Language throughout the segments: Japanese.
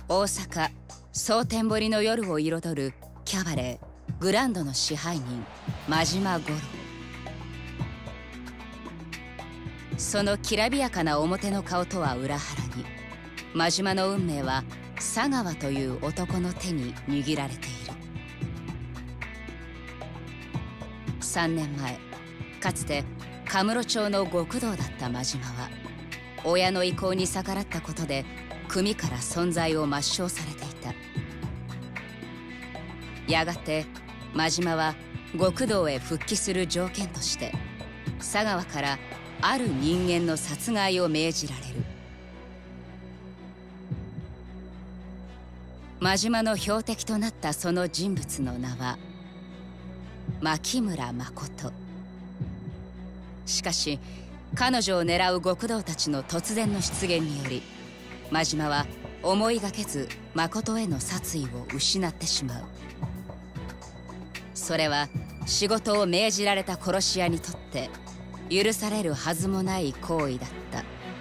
大阪蒼天堀の夜を彩るキャバレーグランドの支配人真島五郎。そのきらびやかな表の顔とは裏腹に、真島の運命は佐川という男の手に握られている。3年前、かつてカムロ町の極道だった真島は、親の意向に逆らったことで組から存在を抹消されていた。やがて真島は極道へ復帰する条件として、佐川からある人間の殺害を命じられる。真島の標的となったその人物の名は牧村誠。しかし彼女を狙う極道たちの突然の出現により、真島は思いがけず誠への殺意を失ってしまう。それは仕事を命じられた殺し屋にとって許されるはずもない行為だった。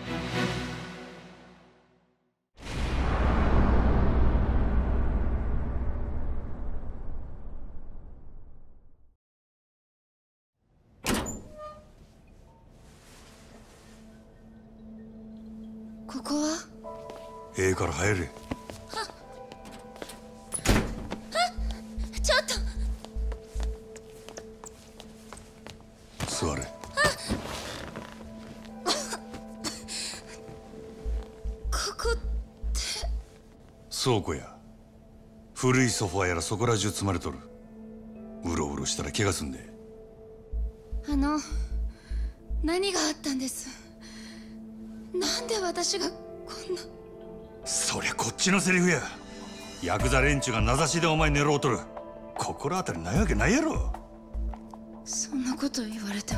ここは？ ええから入れ。 ちょっと座れ。 ここって倉庫や。古いソファーやらそこら中積まれとる。うろうろしたら怪我すんで。 何があったんです？なんで私がこんな。 そりゃこっちのセリフや。ヤクザ連中が名指しでお前狙おうとる。心当たりないわけないやろ。 そんなこと言われても。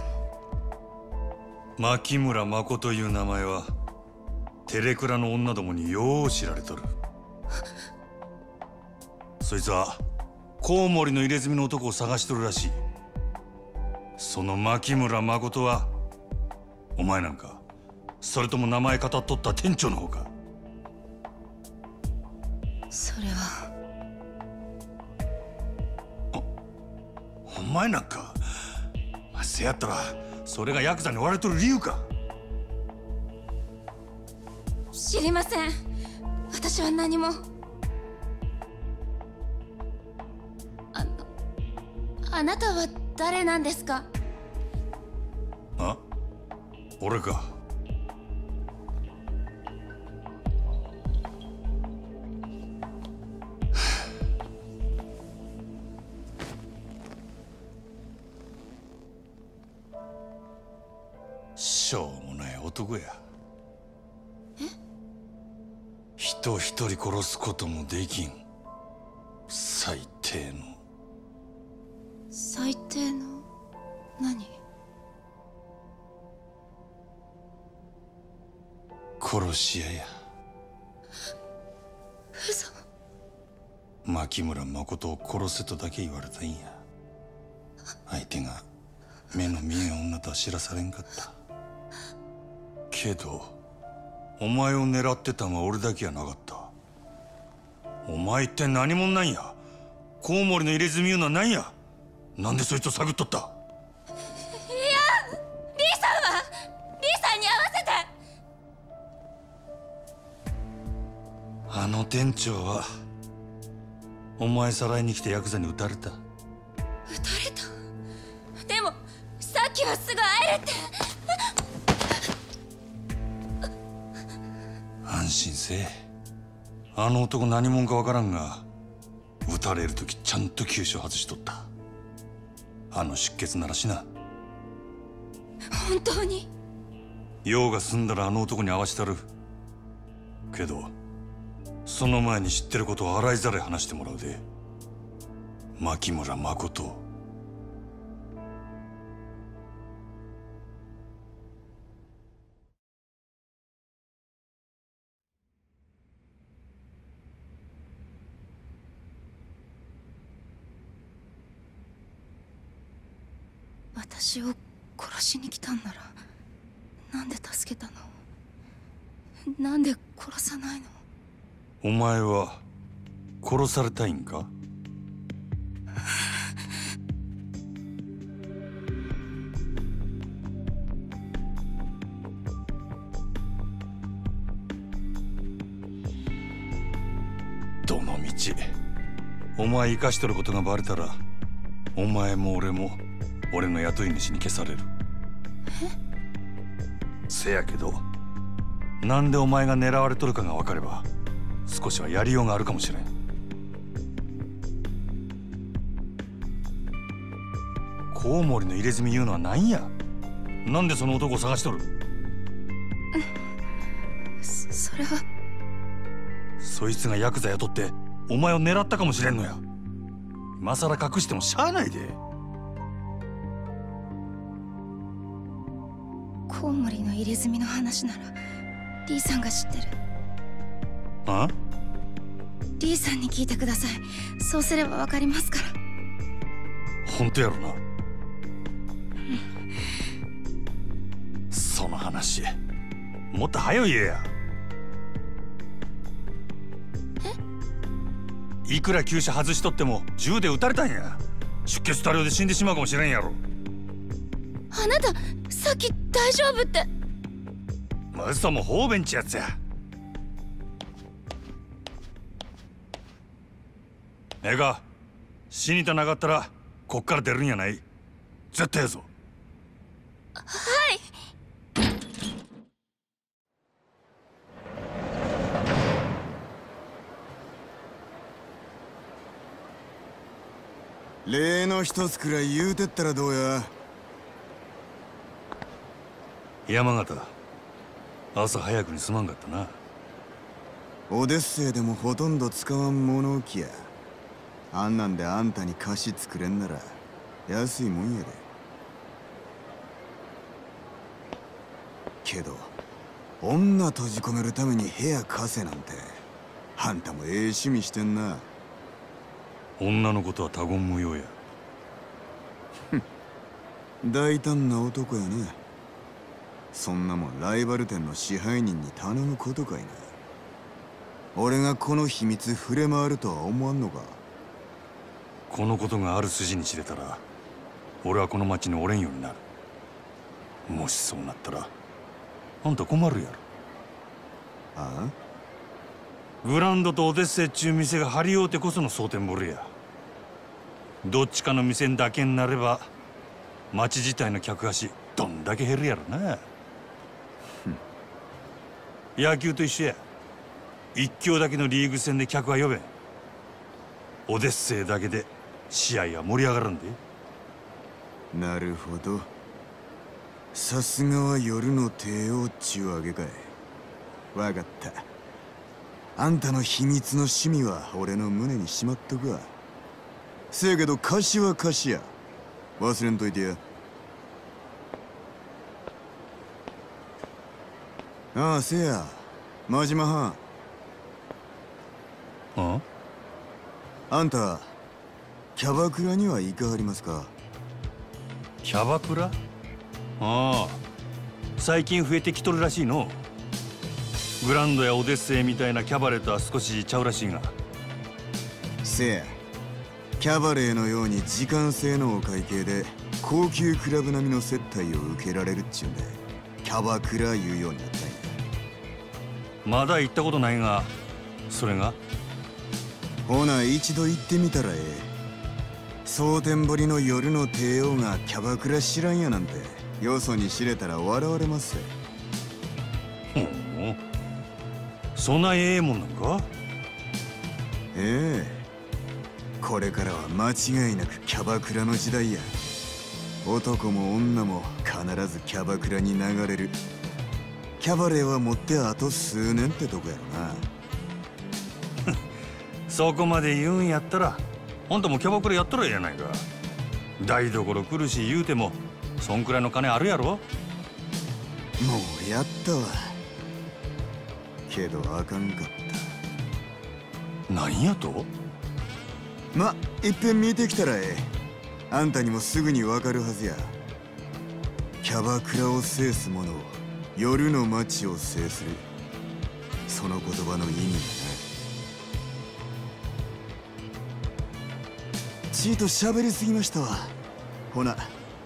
牧村誠という名前はテレクラの女どもによう知られとる。そいつはコウモリの入れ墨の男を探しとるらしい。その牧村誠はお前なんか、それとも名前語っとった店長の方か？ それは。 お前なんか、せやったらそれがヤクザに追われとる理由か？ 知りません。私は何も。あなたは誰なんですか？ あ？俺か。しょうもない男や。 え？ 人一人殺すこともできん最低の。 最低の何？ 殺し屋や。 嘘。 牧村誠を殺せとだけ言われたんや。相手が目の見えん女とは知らされんかった。けどお前を狙ってたんは俺だけやなかった。お前一体何者なんや？コウモリの入れ墨いうのは何や？なんでそいつを探っとった？いや、 リーさんに合わせて。 あの店長はお前さらいに来てヤクザに撃たれた。 撃たれた？でもさっきはすぐ会えるって。 安心せえ。あの男何者かわからんが、撃たれる時ちゃんと急所外しとった。あの出血ならしな。 本当に？ 用が済んだらあの男に会わしたる。けどその前に知ってることを洗いざらい話してもらうで。牧村誠。 私を殺しに来たんならなんで助けたの？なんで殺さないの？ お前は殺されたいんか？どのみちお前生かしとることがバレたら、お前も俺も俺の雇い主に消される。せやけど、なんでお前が狙われとるかが分かれば少しはやりようがあるかもしれん。コウモリの入れ墨言うのは何や？なんでその男を探しとる？ それはそいつがヤクザ雇ってお前を狙ったかもしれんのや。今さら隠してもしゃあないで。 コウモリの入れ墨の話ならリーさんが知ってる。 あ？ リーさんに聞いてください。そうすればわかりますから。 本当やろな。その話もっと早い言えや。いくら注射外しとっても銃で撃たれたんや。出血多量で死んでしまうかもしれんやろ。 あなたさっき大丈夫って。 嘘も方便ちやつや。ええか、死にたなかったらこっから出るんやない。絶対やぞ。 はい。 例の一つくらい言うてったらどうや。 山形、朝早くにすまんかったな。 オデッセイでもほとんど使わん物置や。あんなんであんたに菓子作れんなら安いもんやで。けど女閉じ込めるために部屋貸せなんて、あんたもええ趣味してんな。 女のことは他言無用や。 大胆な男やね。そんなもんライバル店の支配人に頼むことかいな。俺がこの秘密触れ回るとは思わんのか。 このことがある筋に知れたら俺はこの町におれんようになる。もしそうなったらあんた困るやろ。 ああ？ グランドとオデッセイっちゅう店が張り合うてこその蒼天堀や。どっちかの店だけになれば町自体の客足どんだけ減るやろな。野球と一緒や。一強だけのリーグ戦で客は呼べん。オデッセイだけで試合は盛り上がるんで。 なるほど。さすがは夜の帝王っちゅうわけかい。わかった。あんたの秘密の趣味は俺の胸にしまっとくわ。せやけど貸しは貸しや。忘れんといてや。ああ、せや真島藩。 あ？ あんたキャバクラには行かはりますか？ キャバクラ？ああ、最近増えてきとるらしいの。グランドやオデッセイみたいなキャバレーとは少しちゃうらしいが。 せや、キャバレーのように時間制のお会計で高級クラブ並みの接待を受けられるっちゅうんでキャバクラ言うようになったんや。 まだ行ったことないが、それが？ ほな一度行ってみたらええ。蒼天堀の夜の帝王がキャバクラ知らんやなんてよそに知れたら笑われます。 ほう、そんなええもんなんか？ ええ、これからは間違いなくキャバクラの時代や。男も女も必ずキャバクラに流れる。キャバレーは持ってあと数年ってとこやろな。 そこまで言うんやったらあんたもキャバクラやったらええやないか。台所来るし言うてもそんくらいの金あるやろ。 もうやったわ。けどあかんかった。 何やと？ ま、いっぺん見てきたらええ。あんたにもすぐにわかるはずや。キャバクラを制す者を夜の街を制する。その言葉の意味がな。 ちいと喋りすぎましたわ。ほな。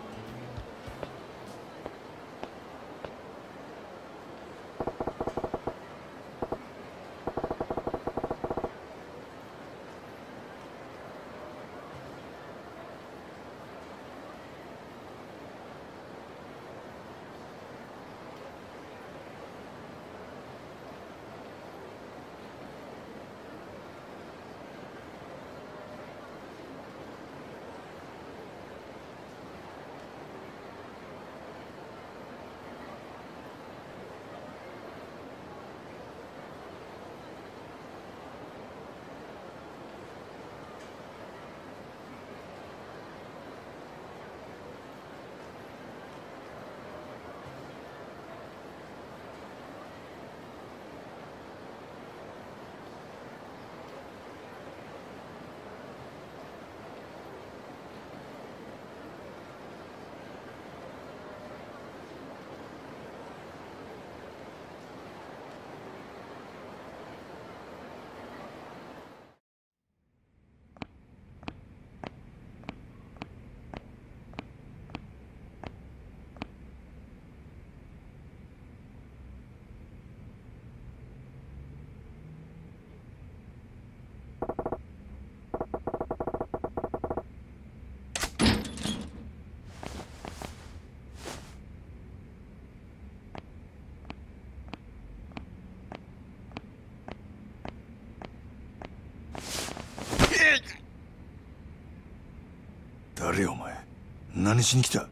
誰お前、何しに来た？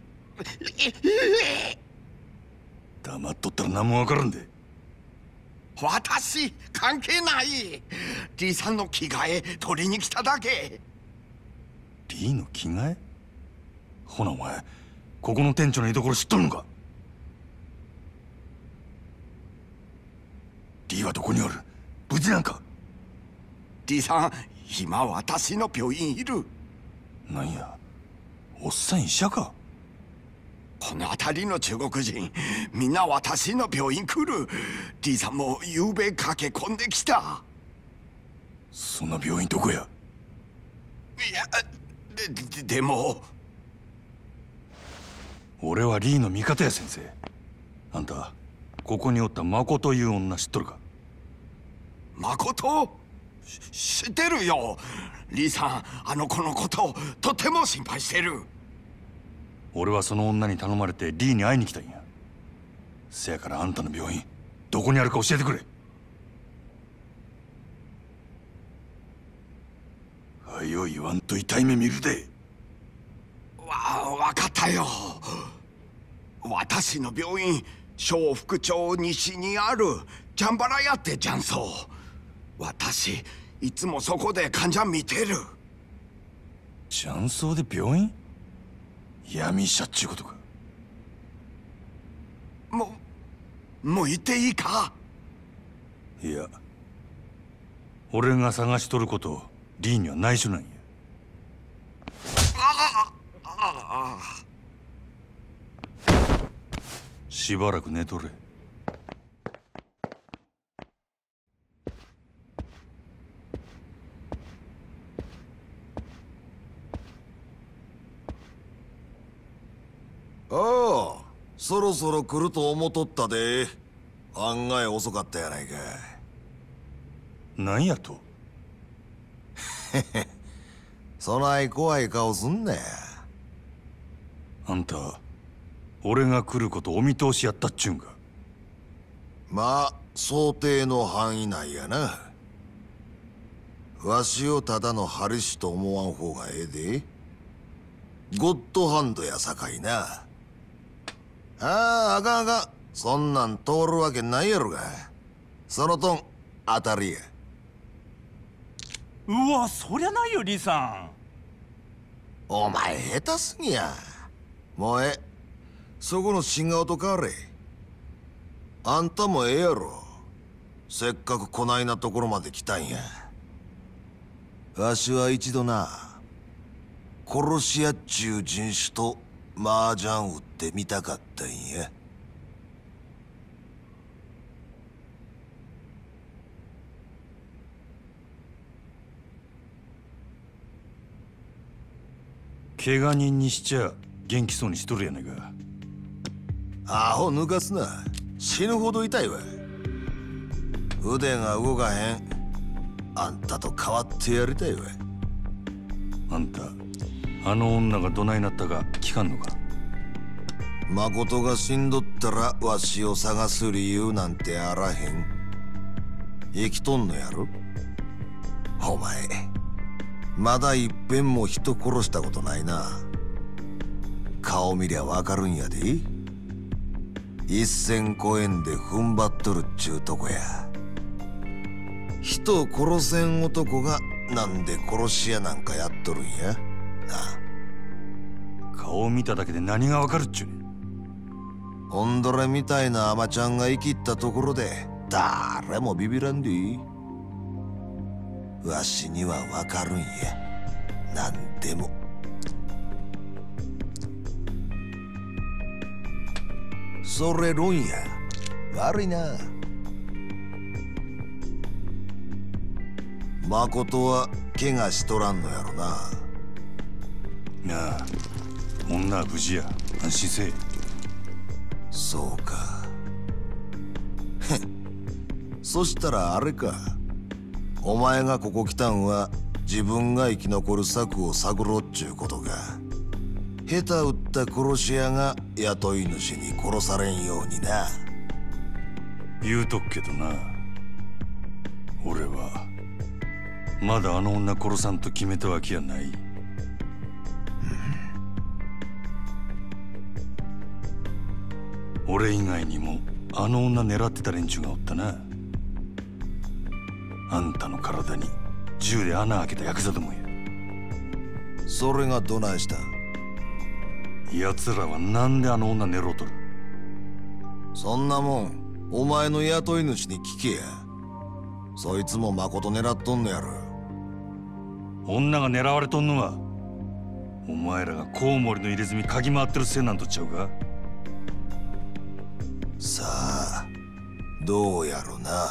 黙っとったら何もわからんで。 私関係ない。リさんの着替え取りに来ただけ。 リの着替え？ほなお前、ここの店長の居所知っとるのか？リはどこにおる？無事なんか？ リさん、今私の病院いる。 なんや、おっさん医者か？ この辺りの中国人みんな私の病院来る。リさんも夕べ駆け込んできた。 そんな病院どこや？ いや、でも俺はリーの味方や。先生、あんたここにおったマコという女知っとるか？ マコト？知ってるよ。リさん、あの子のこととても心配してる。 俺はその女に頼まれてリーに会いに来たんや。せやからあんたの病院どこにあるか教えてくれ。はよ言わんと痛い目見るで。 わかったよ。私の病院、小福町西にあるジャンバラ屋って雀荘。私いつもそこで患者見てる。 雀荘で病院？闇医者っちゅうことか？ もう行っていいか？ いや、俺が探しとることリーには内緒なんや。しばらく寝とれ。 ああ、そろそろ来ると思っとったで。案外遅かったやないか。 なんやと？ そない怖い顔すんなや。 あんた、俺が来ることお見通しやったっちゅうんか？ まあ、想定の範囲内やな。わしをただのハリ師と思わん方がええで。ゴッドハンドやさかいな。ああ、あかんあかん。そんなん通るわけないやろが。そのトン、当たりや。 うわ、そりゃないよ、リさん。 お前下手すぎや。もうええ。そこの新顔と変われ。あんたもええやろ。せっかくこないなところまで来たんや。わしは一度な、殺し屋っちゅう人種と麻雀打ってみたかったんや。 怪我人にしちゃ元気そうにしとるやないか。 アホ抜かすな。死ぬほど痛いわ。腕が動かへん。あんたと変わってやりたいわ。 あんたあの女がどないなったか聞かんのか。 誠が死んどったらわしを探す理由なんてあらへん。生きとんのやろ。お前まだいっぺんも人殺したことないな。顔見りゃわかるんやで。一線越えんで踏ん張っとるっちゅうとこや。人を殺せん男がなんで殺し屋なんかやっとるんやな。 顔を見ただけで何がわかるっちゅうねん。 オンドレみたいなアマちゃんが生きったところで誰もビビらんでいい。わしにはわかるんや。なんでも。それ論や。悪いな。誠は怪我しとらんのやろな。 なあ、女は無事や。安心せえ。 そうか。そしたらあれか。お前がここ来たんは自分が生き残る策を探ろうっちゅうことか。下手打った殺し屋が雇い主に殺されんようにな。 言うとくけどな、俺はまだあの女殺さんと決めたわけやない。俺以外にもあの女狙ってた連中がおったな。あんたの体に銃で穴開けたヤクザどもや。 それがどないした。 奴らはなんであの女狙うとる。 そんなもんお前の雇い主に聞けや。そいつも誠狙っとんのやろ。 女が狙われとんのはお前らがコウモリの入れ墨嗅ぎ回ってるせいなんとっちゃうか。 さあどうやろな。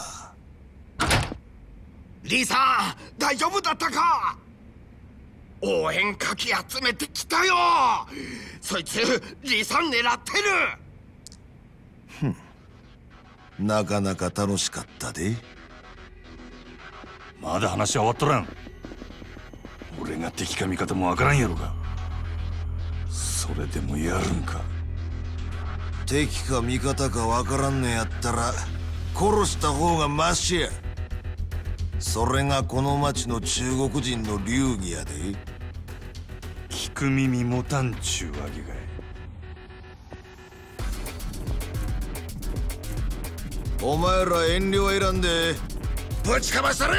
リさん大丈夫だったか。応援かき集めてきたよ。そいつリさん狙ってる。 なかなか楽しかったで。 まだ話は終わっとらん。俺が敵か味方もわからんやろが。それでもやるんか。 敵か味方かわからんのやったら殺した方がマシや。それがこの町の中国人の流儀やで。 聞く耳持たんちゅうわけかい。 お前ら遠慮選んでぶちかましたれ。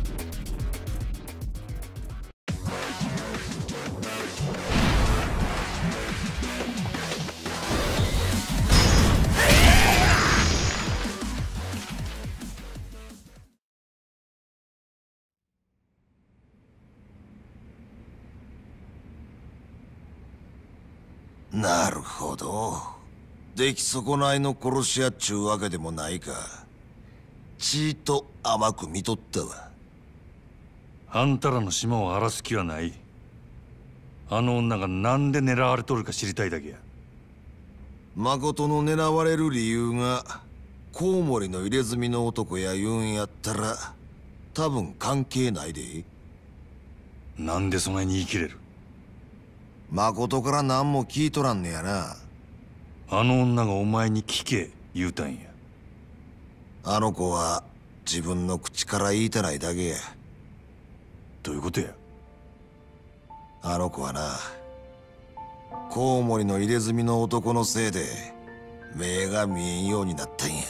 なるほど。出来損ないの殺し屋っちゅうわけでもないか。ちいと甘く見とったわ。 あんたらの島を荒らす気はない。あの女がなんで狙われとるか知りたいだけや。 誠の狙われる理由がコウモリの入れ墨の男や言うんやったら多分関係ないで。 なんでそないに言い切れる。 誠から何も聞いとらんねやな。 あの女がお前に聞け言うたんや。 あの子は自分の口から言いたないだけや。 どういうことや。 あの子はな、コウモリの入れ墨の男のせいで目が見えんようになったんや。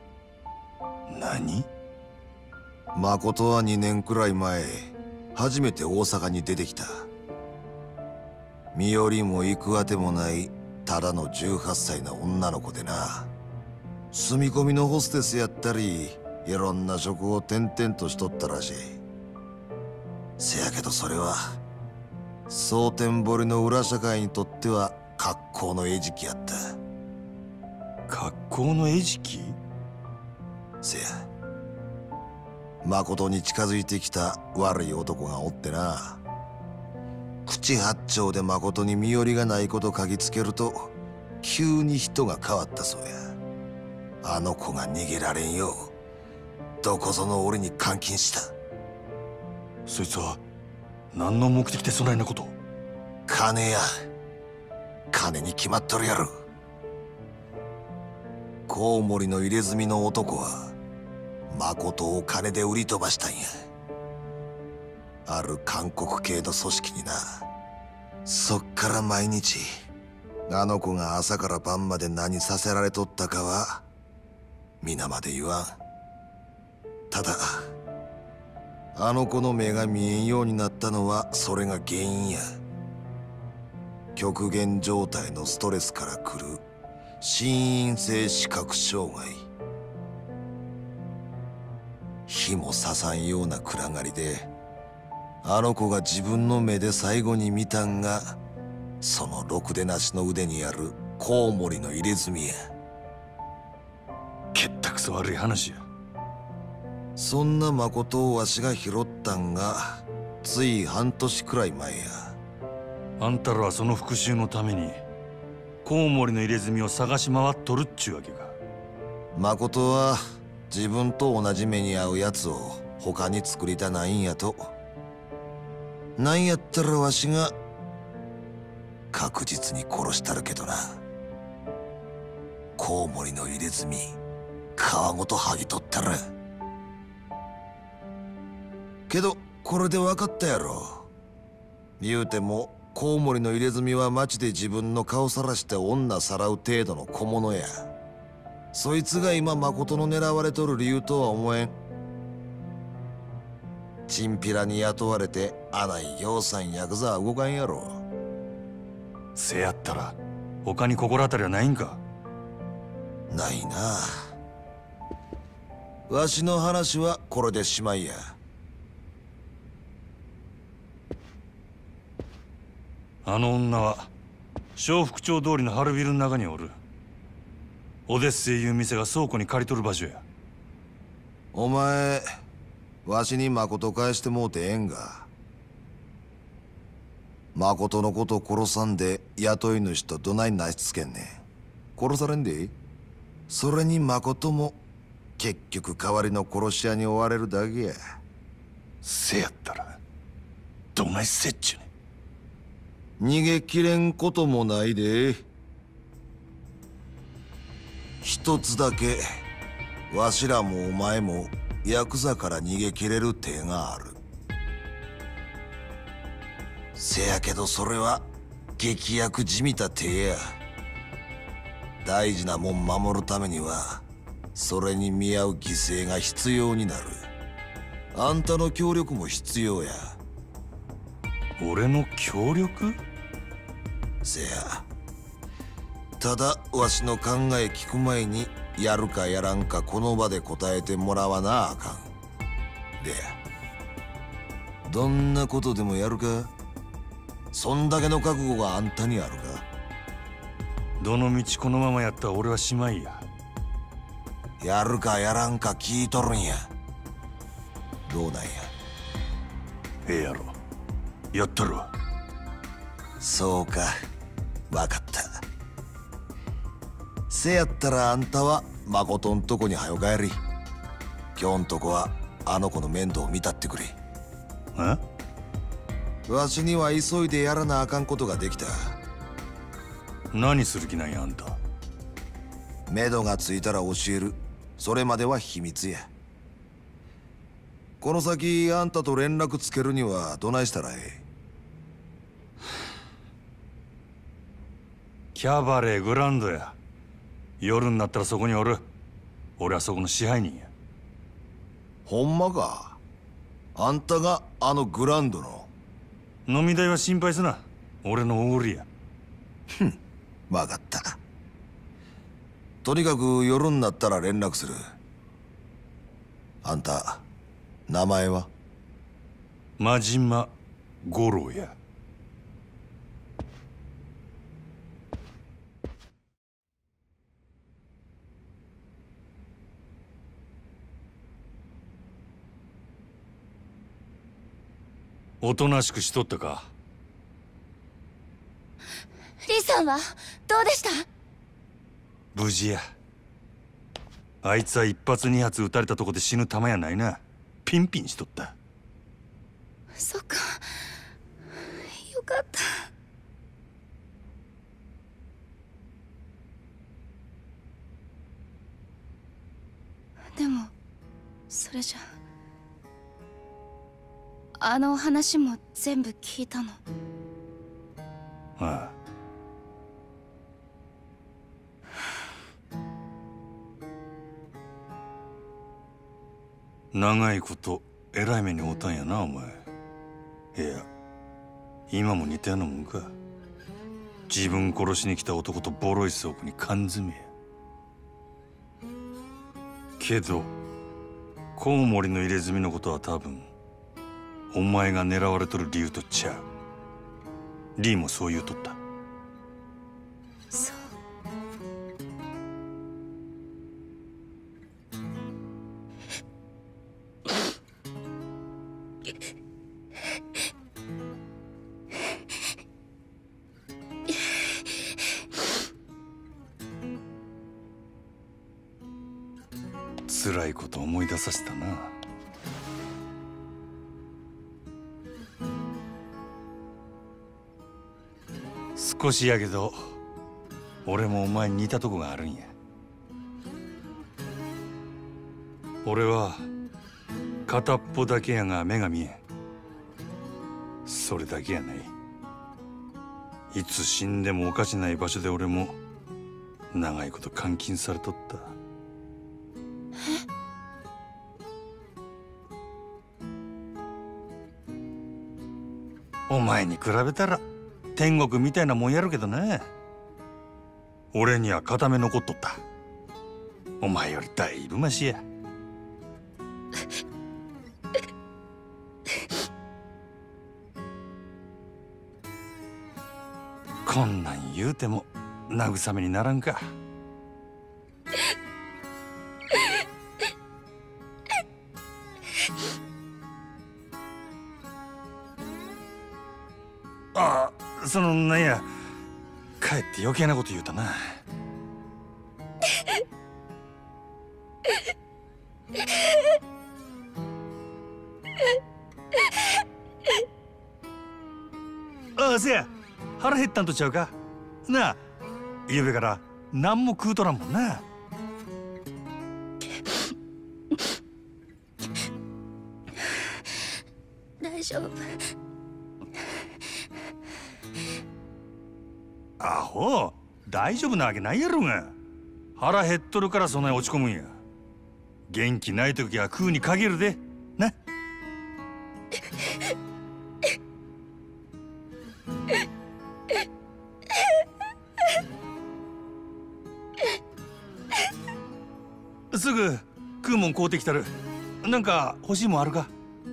何。 誠は2年くらい前初めて大阪に出てきた。身寄りも行くあてもないただの18歳の女の子でな。住み込みのホステスやったりいろんな職を転々としとったらしい。せやけどそれは蒼天堀の裏社会にとっては格好の餌食やった。 格好の餌食。 せや、誠に近づいてきた悪い男がおってな。 口八丁で誠に身寄りがないこと嗅ぎつけると急に人が変わったそうや。あの子が逃げられんようどこぞの俺に監禁した。 そいつは何の目的でそないなことを？ 金や。金に決まっとるやろ。コウモリの入れ墨の男は誠を金で売り飛ばしたんや。ある韓国系の組織にな。そっから毎日あの子が朝から晩まで何させられとったかは皆まで言わん。ただあの子の目が見えんようになったのはそれが原因や。極限状態のストレスから来る心因性視覚障害。火も刺さんような暗がりであの子が自分の目で最後に見たんがそのろくでなしの腕にあるコウモリの入れ墨や。 けったくそ悪い話や。 そんな誠をわしが拾ったんがつい半年くらい前や。 あんたらはその復讐のためにコウモリの入れ墨を探し回っとるっちゅうわけか。 誠は自分と同じ目に遭うやつを他に作りたないんやと。なんやったらわしが確実に殺したるけどな。コウモリの入れ墨皮ごと剥ぎ取ったら。けどこれで分かったやろ。言うてもコウモリの入れ墨は町で自分の顔さらして女さらう程度の小物や。そいつが今誠の狙われとる理由とは思えん。チンピラに雇われてあない養蚕ヤクザは動かんやろ。 せやったら他に心当たりはないんか？ ないな。わしの話はこれでしまいや。 あの女は小福町通りの春ビルの中におる。オデッセイいう店が倉庫に借りとる場所や。 お前わしに誠返してもうてええんが。誠のこと殺さんで雇い主とどないなしつけんねん。殺されんで。それに誠も結局代わりの殺し屋に追われるだけや。 せやったらどないせっちゅうねん。 逃げきれんこともないで。一つだけわしらもお前もヤクザから逃げきれる手がある。せやけどそれは劇薬じみた手や。大事なもん守るためにはそれに見合う犠牲が必要になる。あんたの協力も必要や。 俺の協力？ せや。ただわしの考え聞く前にやるかやらんかこの場で答えてもらわなあかん。でどんなことでもやるか？そんだけの覚悟があんたにあるか？ どの道このままやったら俺はしまいや。 やるかやらんか聞いとるんや。どうなんや？ ええやろ。やったるわ。 そうか、わかった。せやったらあんたは誠んとこにはよ帰り。今日んとこはあの子の面倒を見たってくれ。 え？ わしには急いでやらなあかんことができた。 何する気なんやあんた？ 目処がついたら教える。それまでは秘密や。この先あんたと連絡つけるにはどないしたらええ？ キャバレーグランドや。夜になったらそこにおる。俺はそこの支配人や。 ほんまか？あんたがあのグランドの？ 飲み代は心配すな。俺のおごりや。 ふん、わかった。とにかく夜になったら連絡する。あんた名前は？ 真島五郎や。おとなしくしとったか？ リさんはどうでした？ 無事や。あいつは一発二発撃たれたとこで死ぬ玉やないな。ピンピンしとった。 そっか、よかった。でもそれじゃあの話も全部聞いたの？ ああ。長いこと偉い目に遭うたんやなお前。いや今も似たようなもんか。自分殺しに来た男とボロい倉庫に缶詰や。けどコウモリの入れ墨のことは多分お前が狙われとる理由とちゃう。リーもそう言うとった。 そう。 辛いこと思い出させたな。少しやけど俺もお前に似たとこがあるんや。俺は片っぽだけやが目が見えん。それだけやない。いつ死んでもおかしない場所で俺も長いこと監禁されとった。お前に比べたら天国みたいなもんやるけどな。俺には片目残っとった。お前よりだいぶマシや。こんなん言うても慰めにならんか。ああ、なんや、かえって余計なこと言うたな。ああ、せや、腹減ったんとちゃうか。なあ、ゆうべから何も食うとらんもんな。 大丈夫。 アホ、大丈夫なわけないやろが。腹減っとるからそんなに落ち込むんや。元気ない時は食うに限るでな。すぐ食うもん買うてきたる。なんか欲しいもんあるか？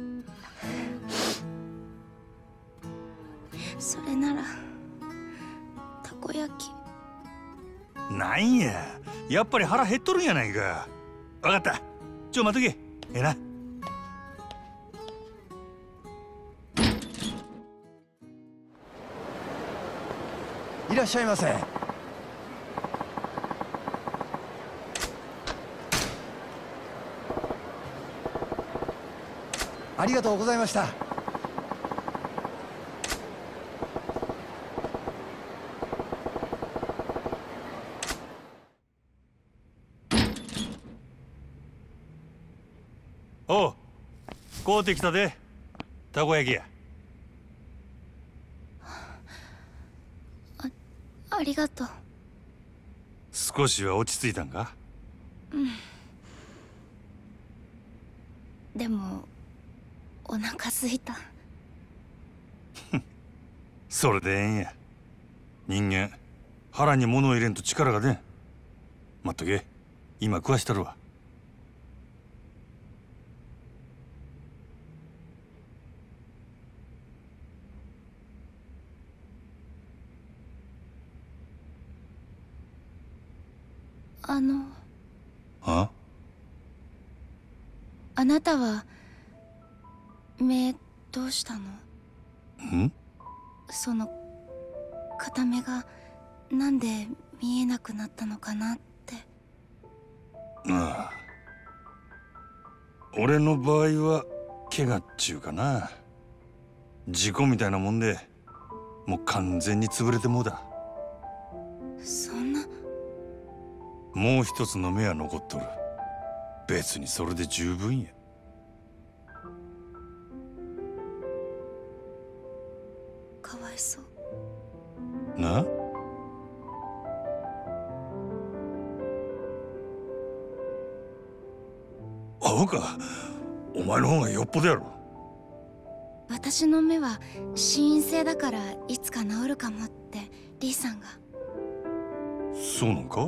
それならたこ焼き。 なんや、やっぱり腹減っとるんやないか。分かった、ちょ待っとけ。ええな。 いらっしゃいませ。ありがとうございました。 おう、買うてきたで。たこ焼きや。 ありがとう。 少しは落ち着いたんか？ でもお腹すいた。 それでええんや。人間腹に物を入れんと力が出ん。待っとけ、今食わしたるわ。あ？ あなたは目どうしたの？ ん？ その片目がなんで見えなくなったのかなって。 ああ、俺の場合は怪我っちゅうかな、事故みたいなもんでもう完全に潰れてもうだ。 そんな。 もう一つの目は残っとる。別にそれで十分や。 かわいそうな。アホか、お前の方がよっぽどやろ。 私の目は心因性だからいつか治るかもってリーさんが。 そうなんか。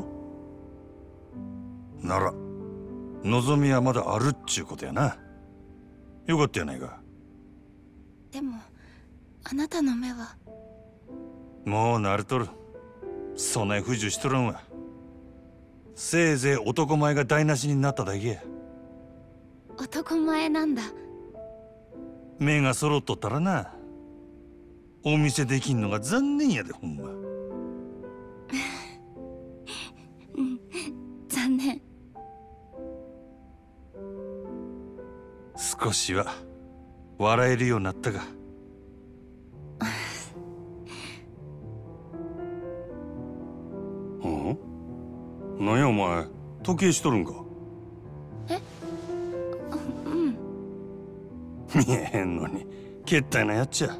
なら望みはまだあるっちゅうことやな。よかったやないか。 でもあなたの目は。 もう慣れとる。そない不自由しとらんわ。せいぜい男前が台無しになっただけや。 男前なんだ。 目が揃っとったらな、お見せできんのが残念やで、ほんま。 うん、残念。 少しは笑えるようになったか。うん？なんやお前、時計しとるんか。 え？うん。 見えへんのにけったいなやっちゃ。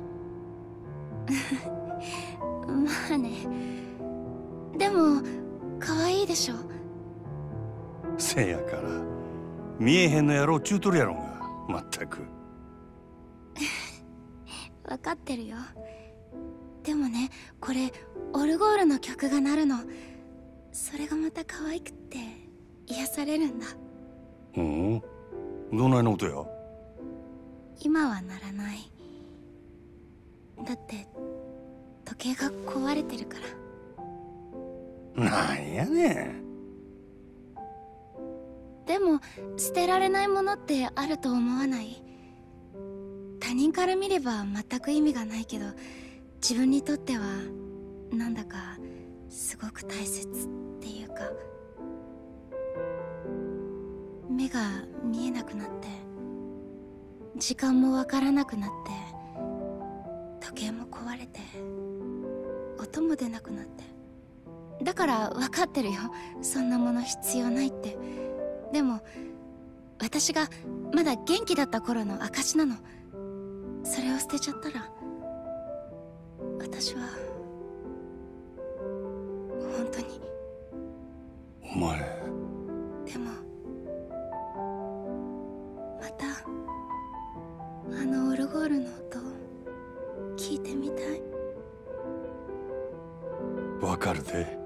まあね。でも可愛いでしょ。 せやから見えへんのやろうちゅうとるやろが。まったく。 分かってるよ。でもね、これオルゴールの曲が鳴るの。それがまた可愛くって癒されるんだ。 うん？どないの音や？ 今は鳴らない。だって時計が壊れてるから。 なんやねん。 でも捨てられないものってあると思わない？他人から見れば全く意味がないけど、自分にとってはなんだかすごく大切っていうか。目が見えなくなって時間もわからなくなって時計も壊れて音も出なくなって。だから分かってるよ、そんなもの必要ないって。でも私がまだ元気だった頃の証なの。それを捨てちゃったら私は本当に。 お前。 でもまたあのオルゴールの音聞いてみたい。 わかるで。 え？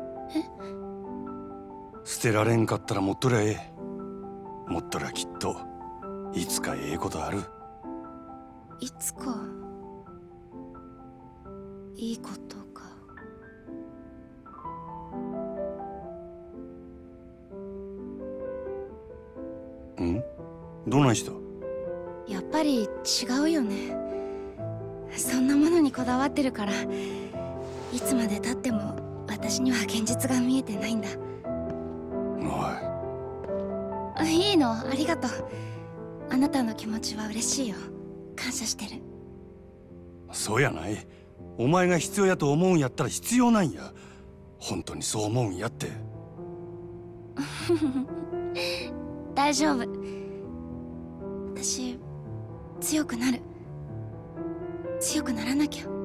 捨てられんかったら持っとりゃええ。持っとりゃきっといつかええことある。 いつかいいことか。 ん？どないした？ やっぱり違うよね。そんなものにこだわってるからいつまで経っても私には現実が見えてないんだ。 おい。 いいの、ありがとう。あなたの気持ちは嬉しいよ。感謝してる。 そうやない。お前が必要やと思うんやったら必要なんや。本当にそう思うんやって。 大丈夫。私強くなる。強くならなきゃ。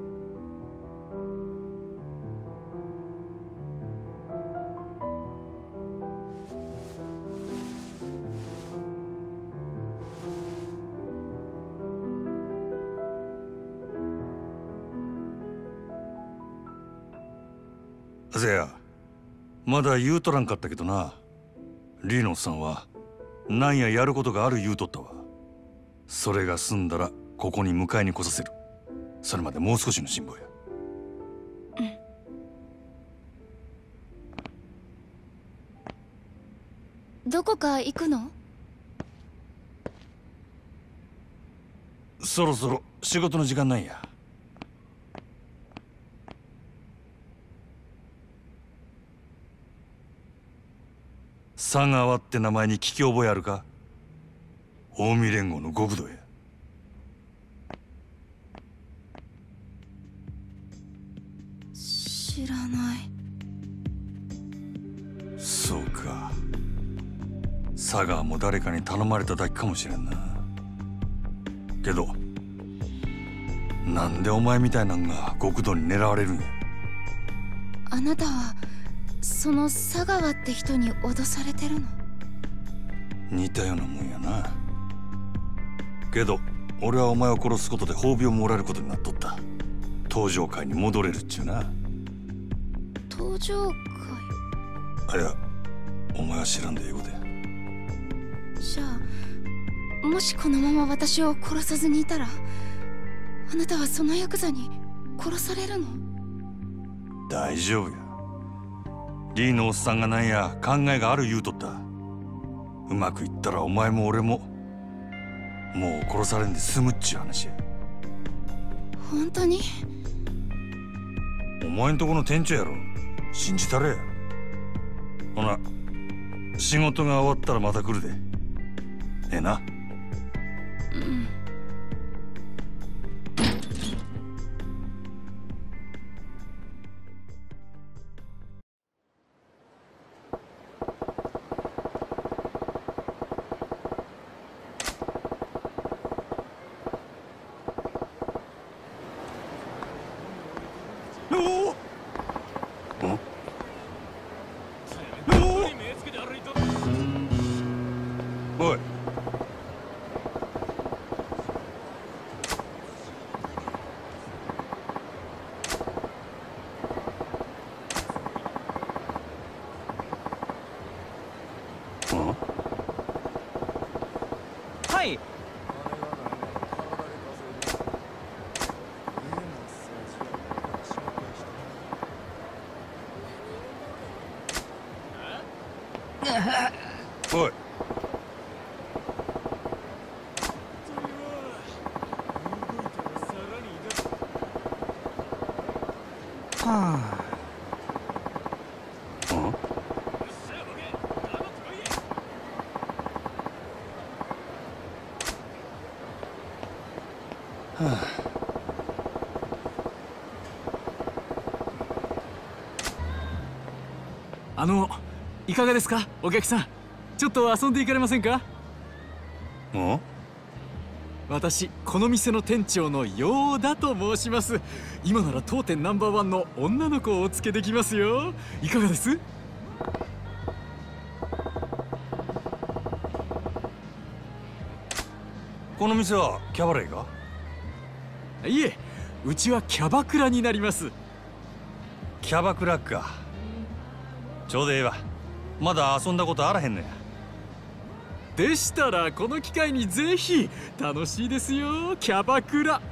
せや、まだ言うとらんかったけどな、リーノさんはなんややることがある言うとったわ。それが済んだらここに迎えに来させる。それまでもう少しの辛抱や。 どこか行くの？ そろそろ仕事の時間なんや。 佐川って名前に聞き覚えあるか？近江連合の極道や。 知らない。 そうか、佐川も誰かに頼まれただけかもしれんな。けどなんでお前みたいなんが極道に狙われるんや？ あなたはその佐川って人に脅されてるの？ 似たようなもんやな。けど俺はお前を殺すことで褒美をもらえることになっとった。登場会に戻れるっちゅうな。 登場会？ いや、お前は知らんで英語で。 じゃあもしこのまま私を殺さずにいたら、あなたはそのヤクザに殺されるの？ 大丈夫や。リーのおっさんがなんや考えがある言うとった。うまくいったらお前も俺ももう殺されんで済むっちゅう話や。 本当に？ お前んとこの店長やろ。信じたれや。ほな、仕事が終わったらまた来るで。ええな。 うん。 おい。 はい。 おい。 いかがですかお客さん。ちょっと遊んでいかれませんか？私この店の店長のヨーダと申します。今なら当店ナンバーワンの女の子をお付けできますよ。いかがです？ この店はキャバレーか？ いえ、うちはキャバクラになります。 キャバクラか。ちょうどええわ。まだ遊んだことあらへんのや。 でしたらこの機会にぜひ。楽しいですよ、キャバクラ。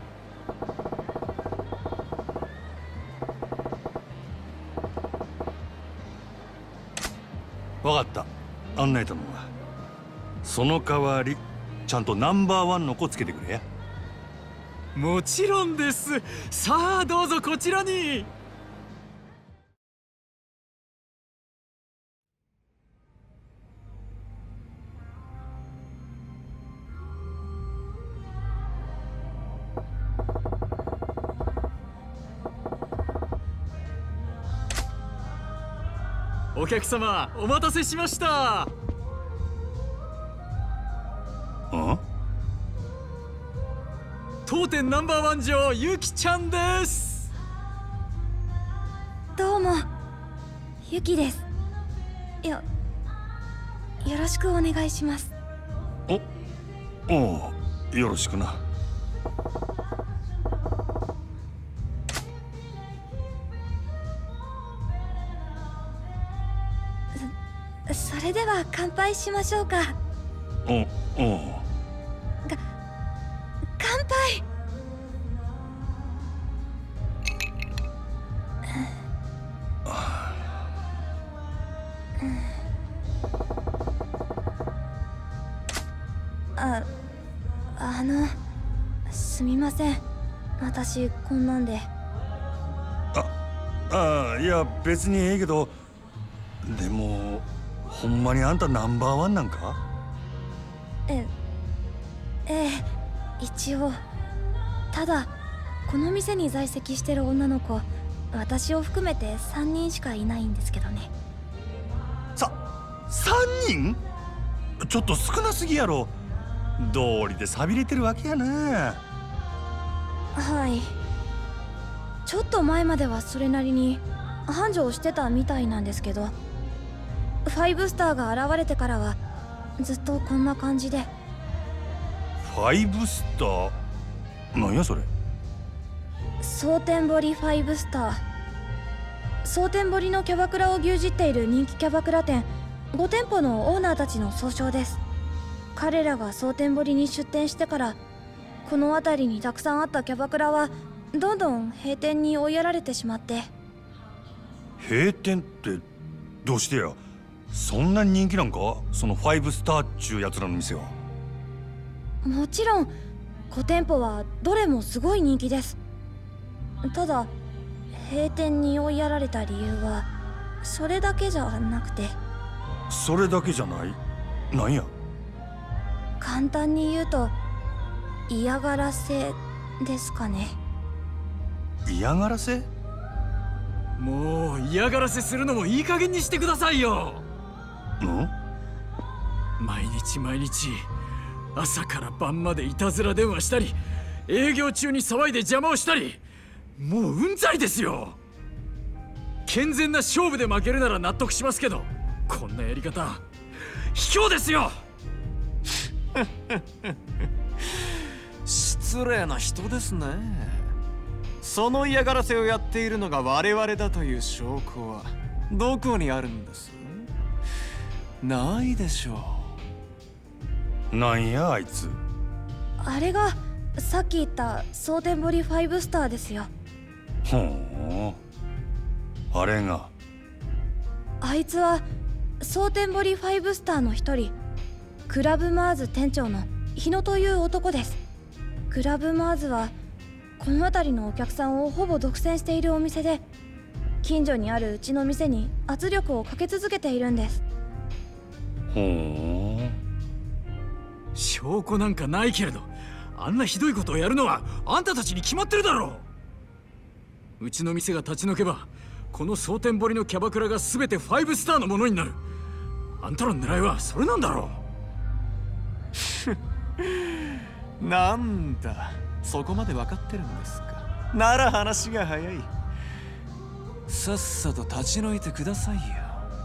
わかった。案内頼むわ。その代わりちゃんとナンバーワンの子つけてくれや。 もちろんです。さあどうぞこちらに。お客様お待たせしました。当店ナンバーワン女ゆきちゃんです。 どうもゆきです。よろしくお願いします。 おう、よろしくな。 それでは乾杯しましょうか。 乾杯。すみません、私こんなんで。 いや別にええけど、でもほんまにあんたナンバーワンなんか？ ええ、一応。ただこの店に在籍してる女の子、私を含めて3人しかいないんですけどね。 3人？ちょっと少なすぎやろ。道理で寂れてるわけやな。 はい。ちょっと前まではそれなりに繁盛してたみたいなんですけど、5スターが現れてからはずっとこんな感じで。 5スター？なんやそれ。 蒼天堀5スター。蒼天堀のキャバクラを牛耳っている人気キャバクラ店5店舗のオーナーたちの総称です。彼らが蒼天堀に出店してから、この辺りにたくさんあったキャバクラはどんどん閉店に追いやられてしまって。 閉店ってどうしてや？そんなに人気なんか、その5スターっちゅうやつらの店は。 もちろん5店舗はどれもすごい人気です。ただ閉店に追いやられた理由はそれだけじゃなくて。 それだけじゃない？なんや？ 簡単に言うと嫌がらせですかね。 嫌がらせ？ もう嫌がらせするのもいい加減にしてくださいよ。毎日毎日朝から晩までいたずら電話したり、営業中に騒いで邪魔をしたり、もううんざりですよ。健全な勝負で負けるなら納得しますけど、こんなやり方卑怯ですよ。 失礼な人ですね。その嫌がらせをやっているのが我々だという証拠はどこにあるんです？ないでしょう。なんやあいつ。 あれがさっき言った蒼天堀5スターですよ。 ほう、あれが。 あいつは蒼天堀5スターの一人、クラブマーズ店長の日野という男です。クラブマーズはこの辺りのお客さんをほぼ独占しているお店で、近所にあるうちの店に圧力をかけ続けているんです。 ほう。 証拠なんかないけれど、あんなひどいことをやるのはあんたたちに決まってるだろう。うちの店が立ち退けば、この蒼天堀のキャバクラが全て5スターのものになる。あんたの狙いはそれなんだろう。なんだ、そこまで分かってるんですか。なら話が早い。さっさと立ち退いてくださいよ。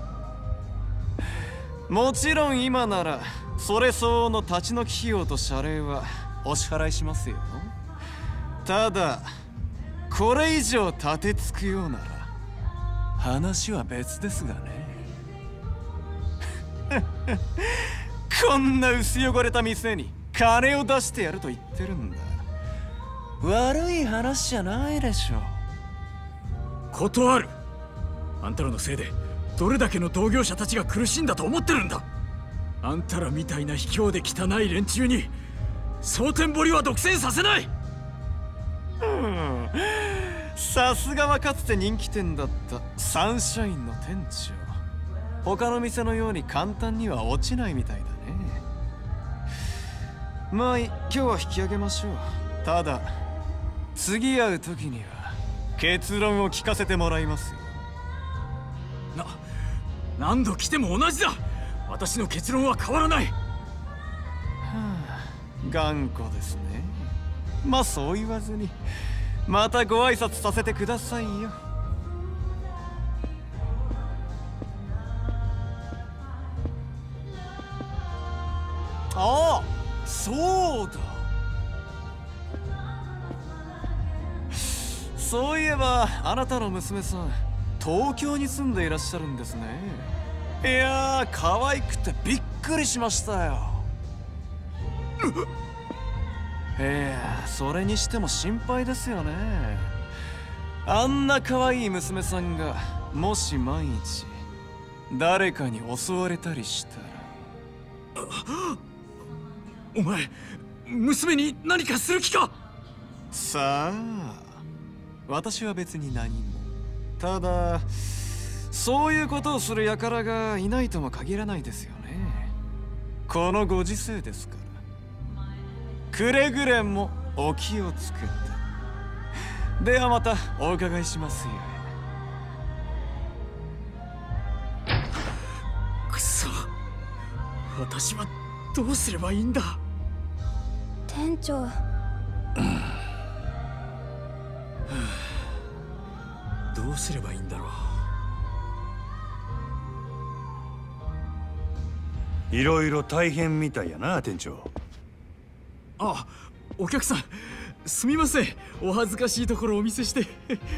もちろん今ならそれ相応の立ち退き費用と謝礼はお支払いしますよ。ただこれ以上立てつくようなら話は別ですがね。こんな薄汚れた店に金を出してやると言ってるんだ。悪い話じゃないでしょ。 断る。あんたらのせいでどれだけの同業者たちが苦しんだと思ってるんだ。あんたらみたいな卑怯で汚い連中に蒼天堀は独占させない。 さすがはかつて人気店だったサンシャインの店長。他の店のように簡単には落ちないみたいだね。まあ今日は引き上げましょう。ただ次会う時には結論を聞かせてもらいますよ。 何度来ても同じだ。私の結論は変わらない。はあ、頑固ですね。まあそう言わずにまたご挨拶させてくださいよ。ああ、そうだ。そういえばあなたの娘さん東京に住んでいらっしゃるんですね。いやー、可愛くてびっくりしましたよ。それにしても心配ですよね。あんな可愛い娘さんがもし万一誰かに襲われたりしたら。 お前、娘に何かする気か。 さあ、私は別に何も。ただそういうことをする輩がいないとも限らないですよね。このご時世ですから。くれぐれもお気をつけて。ではまたお伺いしますよ。 くそ、私はどうすればいいんだ。 店長、 どうすればいいんだろう。いろいろ大変みたいやな、店長。 あ、お客さん、すみません。お恥ずかしいところをお見せして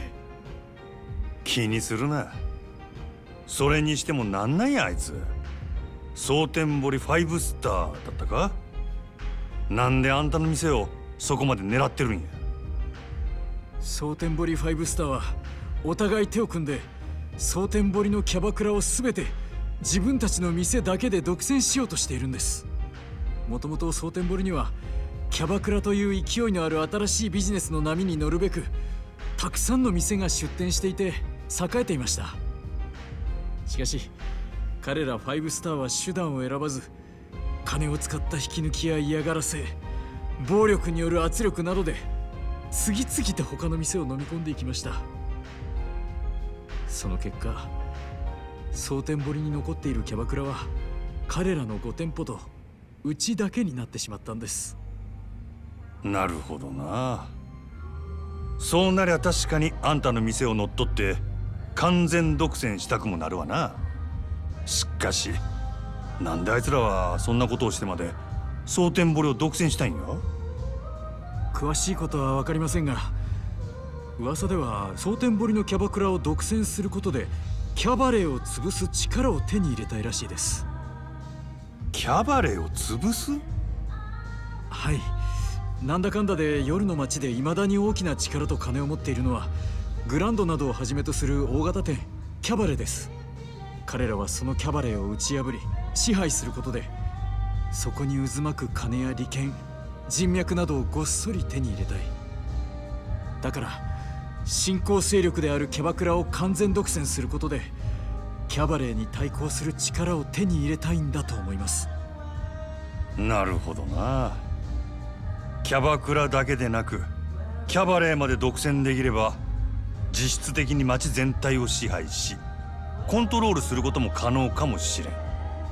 気にするな。それにしてもなんなんやあいつ。蒼天堀5スターだったか。なんであんたの店をそこまで狙ってるんや。 蒼天堀5スターはお互い手を組んで蒼天堀のキャバクラを全て自分たちの店だけで独占しようとしているんです。もともと蒼天堀にはキャバクラという勢いのある新しいビジネスの波に乗るべくたくさんの店が出店していて栄えていました。しかし彼ら5スターは手段を選ばず、金を使った引き抜きや嫌がらせ、暴力による圧力などで次々と他の店を飲み込んでいきました。その結果、蒼天堀に残っているキャバクラは彼らの5店舗とうちだけになってしまったんです。 なるほどな。そうなりゃ確かにあんたの店を乗っ取って完全独占したくもなるわな。しかしなんであいつらはそんなことをしてまで蒼天堀を独占したいんや。 詳しいことは分かりませんが、噂では蒼天堀のキャバクラを独占することでキャバレーを潰す力を手に入れたいらしいです。 キャバレーを潰す？ はい。なんだかんだで夜の街で未だに大きな力と金を持っているのはグランドなどをはじめとする大型店キャバレーです。彼らはそのキャバレーを打ち破り支配することで、そこに渦巻く金や利権、人脈などをごっそり手に入れたい。だから新興勢力であるキャバクラを完全独占することでキャバレーに対抗する力を手に入れたいんだと思います。 なるほどな。キャバクラだけでなくキャバレーまで独占できれば実質的に街全体を支配しコントロールすることも可能かもしれん。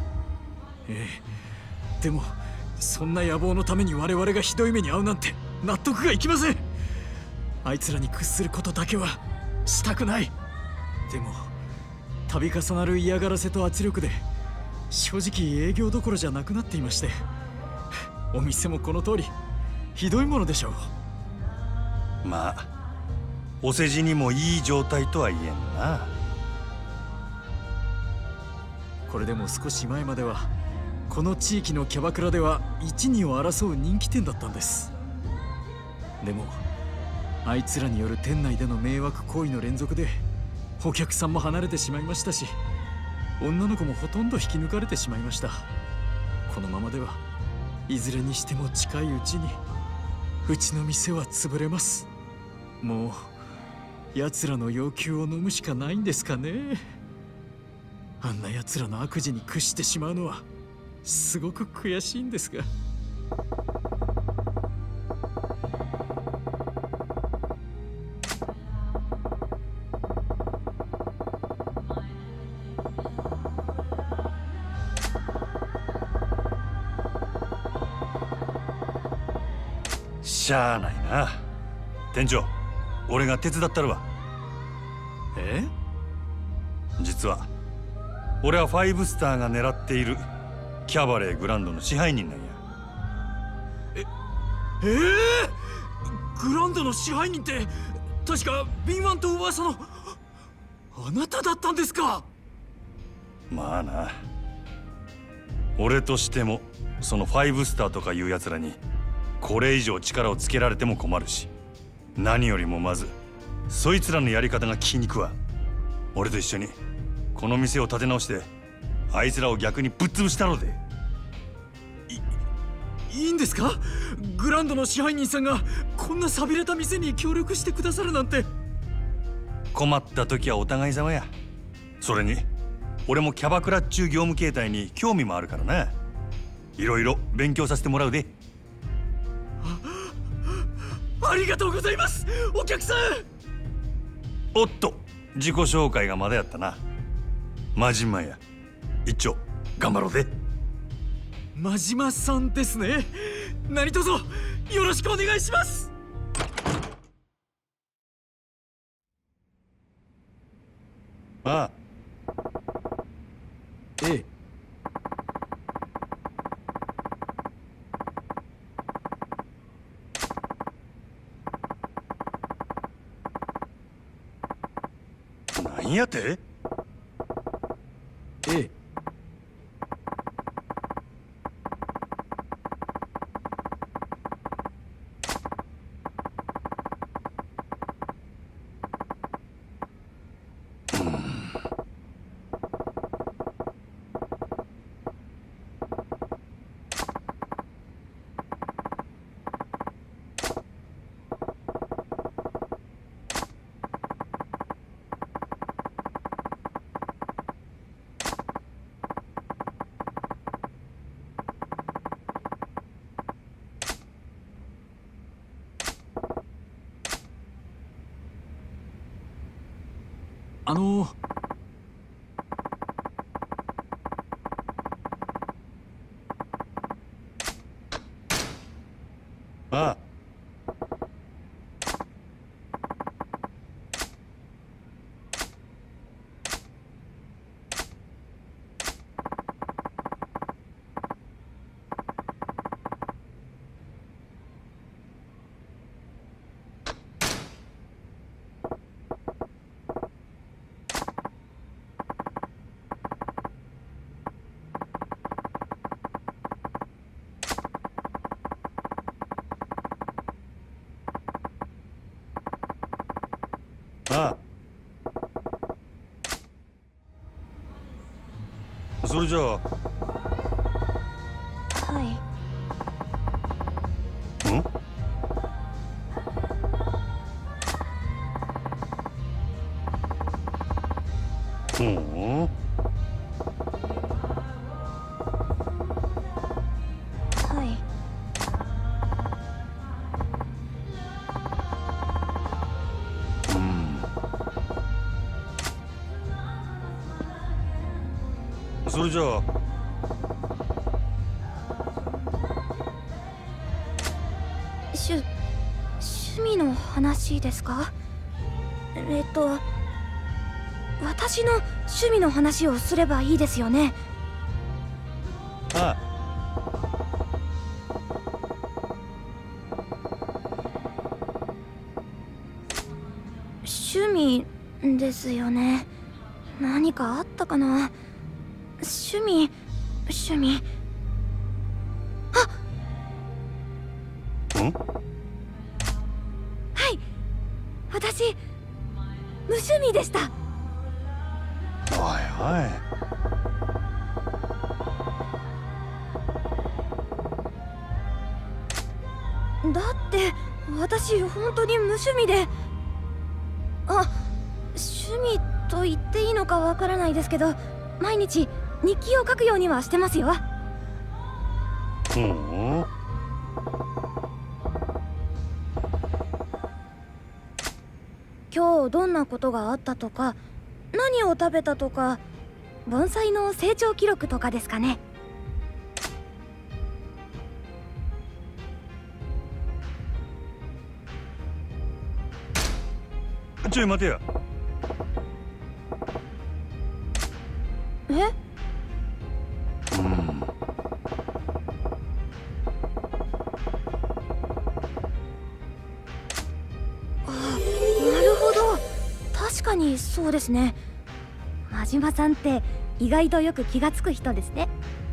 でもそんな野望のために我々がひどい目に遭うなんて納得がいきません。あいつらに屈することだけはしたくない。でも度重なる嫌がらせと圧力で正直営業どころじゃなくなっていまして、お店もこの通りひどいものでしょう。 まあお世辞にもいい状態とは言えんな。 これでも少し前まではこの地域のキャバクラでは一二を争う人気店だったんです。でもあいつらによる店内での迷惑行為の連続でお客さんも離れてしまいましたし、女の子もほとんど引き抜かれてしまいました。このままではいずれにしても近いうちにうちの店は潰れます。もう奴らの要求を飲むしかないんですかね。あんな奴らの悪事に屈してしまうのはすごく悔しいんですが。 しゃあないな。店長、俺が手伝ったるわ。実は俺は5スターが狙っているキャバレーグランドの支配人なんや。 グランドの支配人って確か敏腕と噂のあなただったんですか。 まあな、俺としてもその5スターとかいうやつらにこれ以上力をつけられても困るし、何よりもまずそいつらのやり方が気に食わん。俺と一緒にこの店を立て直してあいつらを逆にぶっ潰したので。 いいんですか？グランドの支配人さんがこんな寂れた店に協力してくださるなんて。 困った時はお互い様や。 それに俺もキャバクラっちゅう業務形態に興味もあるからな。いろいろ勉強させてもらうで。 ありがとうございます、お客さん。 おっと、自己紹介がまだやったな。真島や。一丁頑張ろうぜ。 真島さんですね。何卒よろしくお願いします。 ああ。 ええ。 なんやて？ ええ。 ああ。ああ。それじゃあ。 はい。はい。 それじゃあ。 趣味の話ですか？私の趣味の話をすればいいですよね。 ああ。 趣味ですよね。何かあったかな。趣味。はい、私無趣味でした。 おいおい。 だって私本当に無趣味で。趣味と言っていいのかわからないですけど、毎日日記を書くようにはしてますよ。今日どんなことがあったとか、何を食べたとか、盆栽の成長記録とかですかね。 ちょい待てや。 え？なるほど。確かにそうですね。真島さんって意外とよく気がつく人ですね。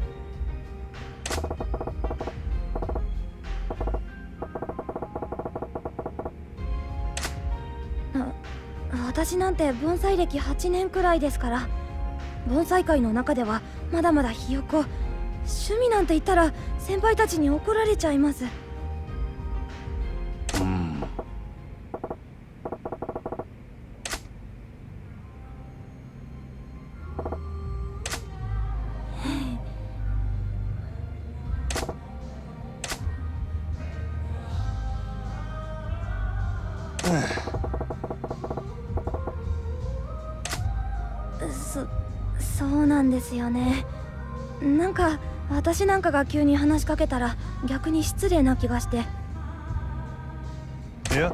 私なんて盆栽歴8年くらいですから、盆栽界の中ではまだまだひよこ。趣味なんて言ったら先輩たちに怒られちゃいます。 なんですよね。なんか私なんかが急に話しかけたら逆に失礼な気がして。 いや、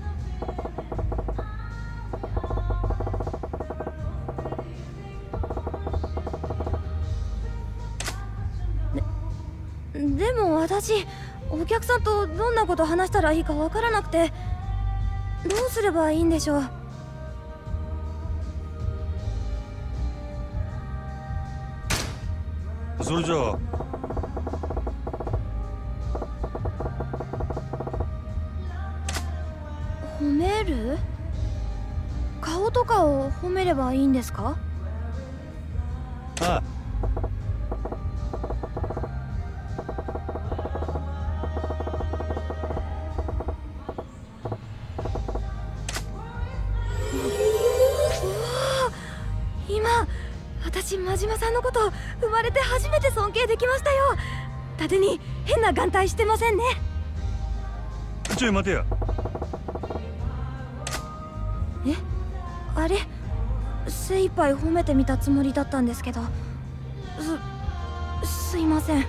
でも私お客さんとどんなこと話したらいいかわからなくて、どうすればいいんでしょう。 それじゃあ褒める？顔とかを褒めればいいんですか？ ああ、 私真島さんのこと生まれて初めて尊敬できましたよ。伊達に変な眼帯してませんね。 ちょい待てや。 え、あれ精一杯褒めてみたつもりだったんですけど、すいません。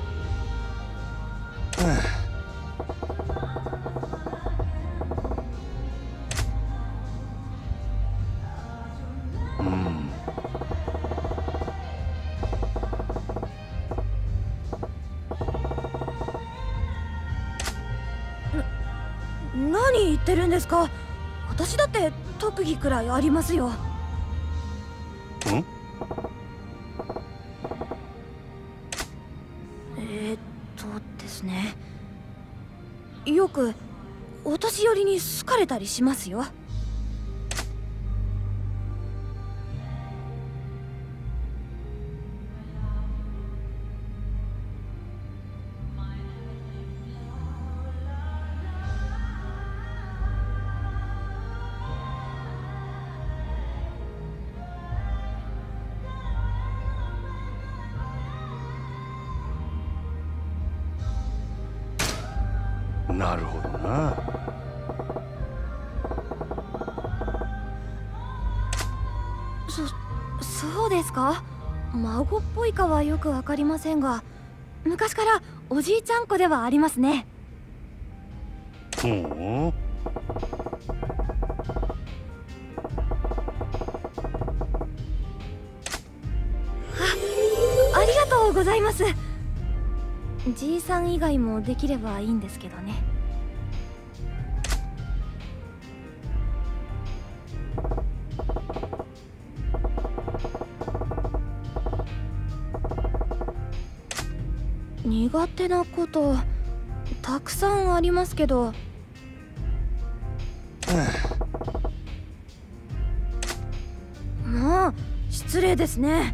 何言ってるんですか？私だって特技くらいありますよ。ですね。よくお年寄りに好かれたりしますよ。 なるほどな。 そうですか。孫っぽいかはよくわかりませんが、昔からおじいちゃん子ではありますね。 ほう。 ありがとうございます。じいさん以外もできればいいんですけどね。苦手なことたくさんありますけど、まあ失礼ですね。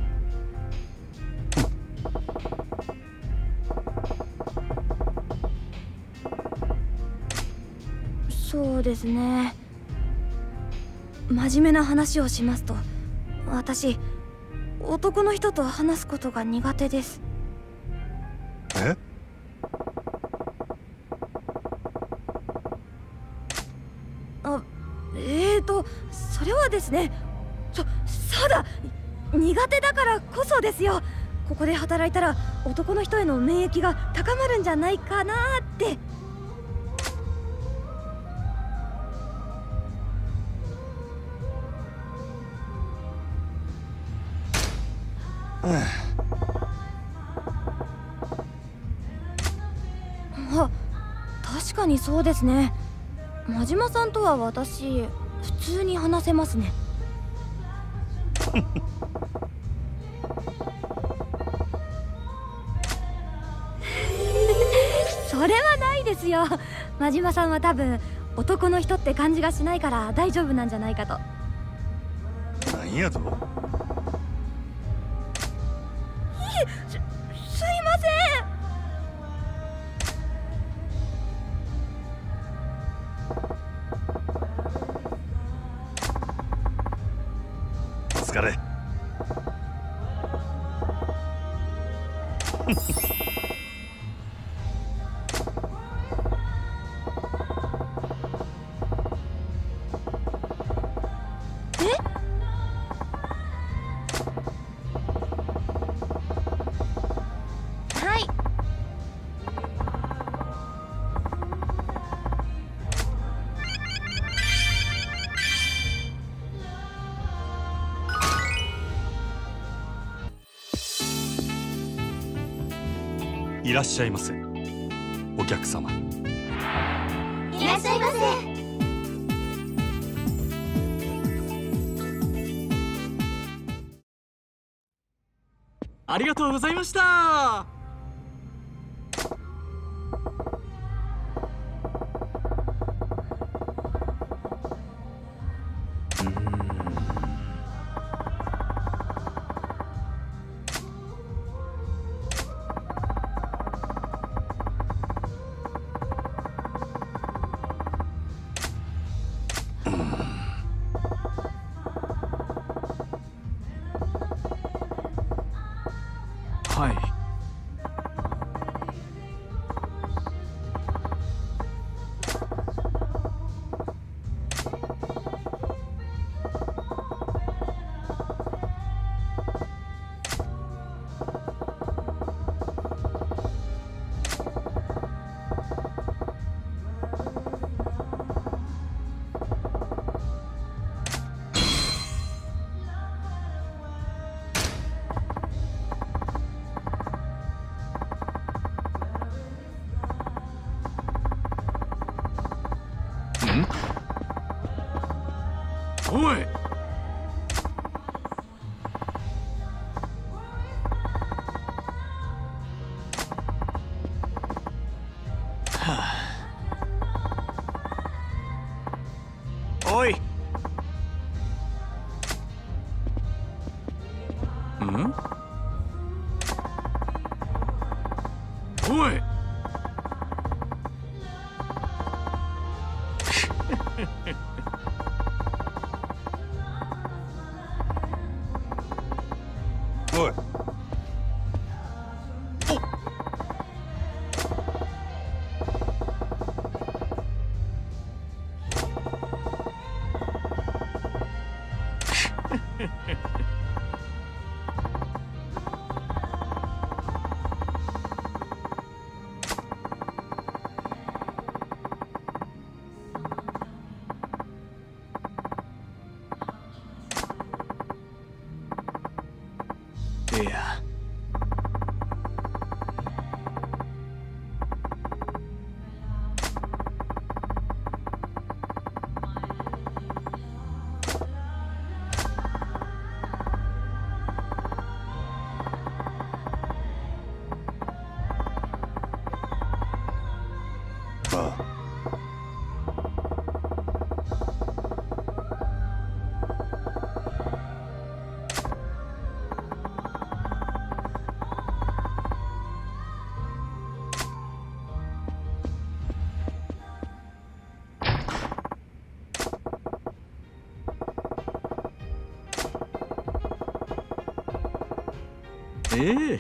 そうですね。真面目な話をしますと、私男の人と話すことが苦手です。 え？ それはですね、そうだ、苦手だからこそですよ。ここで働いたら男の人への免疫が高まるんじゃないかなって。確かにそうですね。真島さんとは私普通に話せますね。それはないですよ。真島さんは多分男の人って感じがしないから大丈夫なんじゃないかと。 なんやぞ。 すいません。 お疲れ。 らっしゃいませ、お客様。 いらっしゃいませ。 ありがとうございました。はい。おい。おい。おい。 おい。 いや。 ああ。 ええ。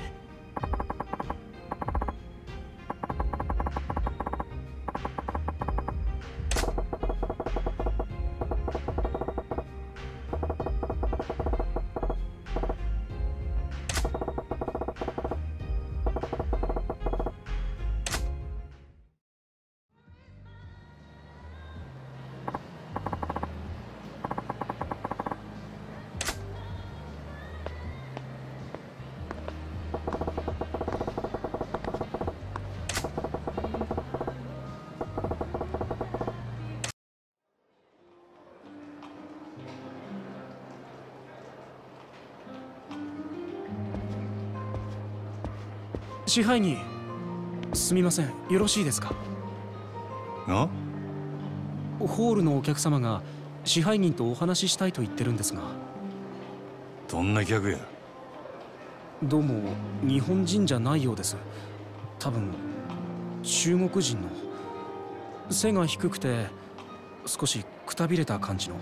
支配人、すみません、よろしいですか？ あ？ ホールのお客様が支配人とお話ししたいと言ってるんですが。 どんな客や？ どうも日本人じゃないようです。多分中国人の。背が低くて少しくたびれた感じの。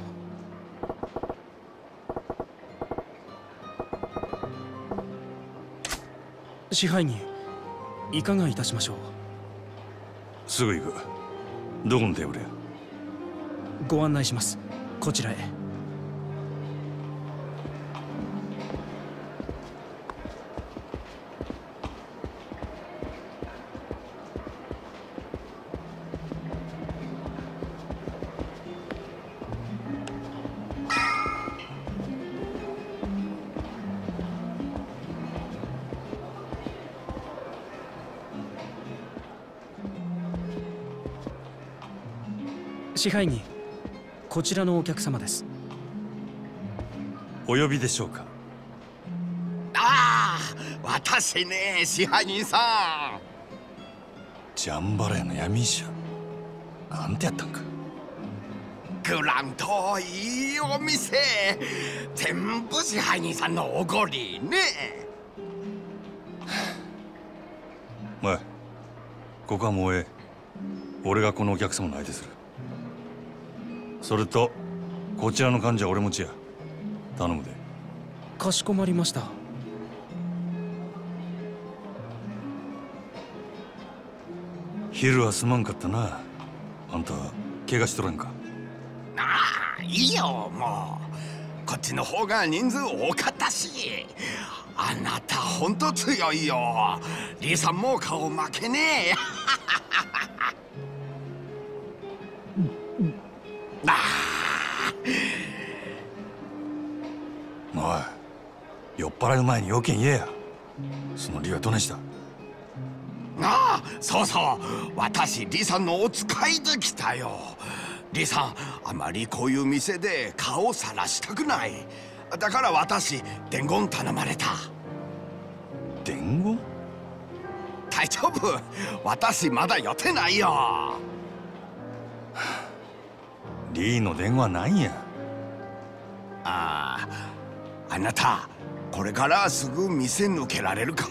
支配人、いかがいたしましょう？ すぐ行く。どこのテーブルや？ ご案内します。こちらへ。 支配人、こちらのお客様です。 お呼びでしょうか。 ああ、私ね、支配人さん。 ジャンバラヤの闇医者、あんたやったんか。 グランといいお店、全部支配人さんのおごりね。 おい、ここはもうええ。俺がこのお客様の相手する。それとこちらの患者は俺持ちや。頼むで。 かしこまりました。 昼はすまんかったな。あんた怪我しとらんか。 ああ、いいよ、もうこっちの方が人数多かったし。あなたほんと強いよ。リーさんも顔負けねえ。 おい、酔っ払う前に要件言えや。その理はどないした。 ああ、そうそう、私リさんのお使いで来たよ。リさん、あまりこういう店で顔をさらしたくない。だから私伝言頼まれた。 伝言？ 大丈夫、私まだ予定ないよ。 リーの伝言はないんや。 ああ、あなたこれからすぐ店抜けられるか。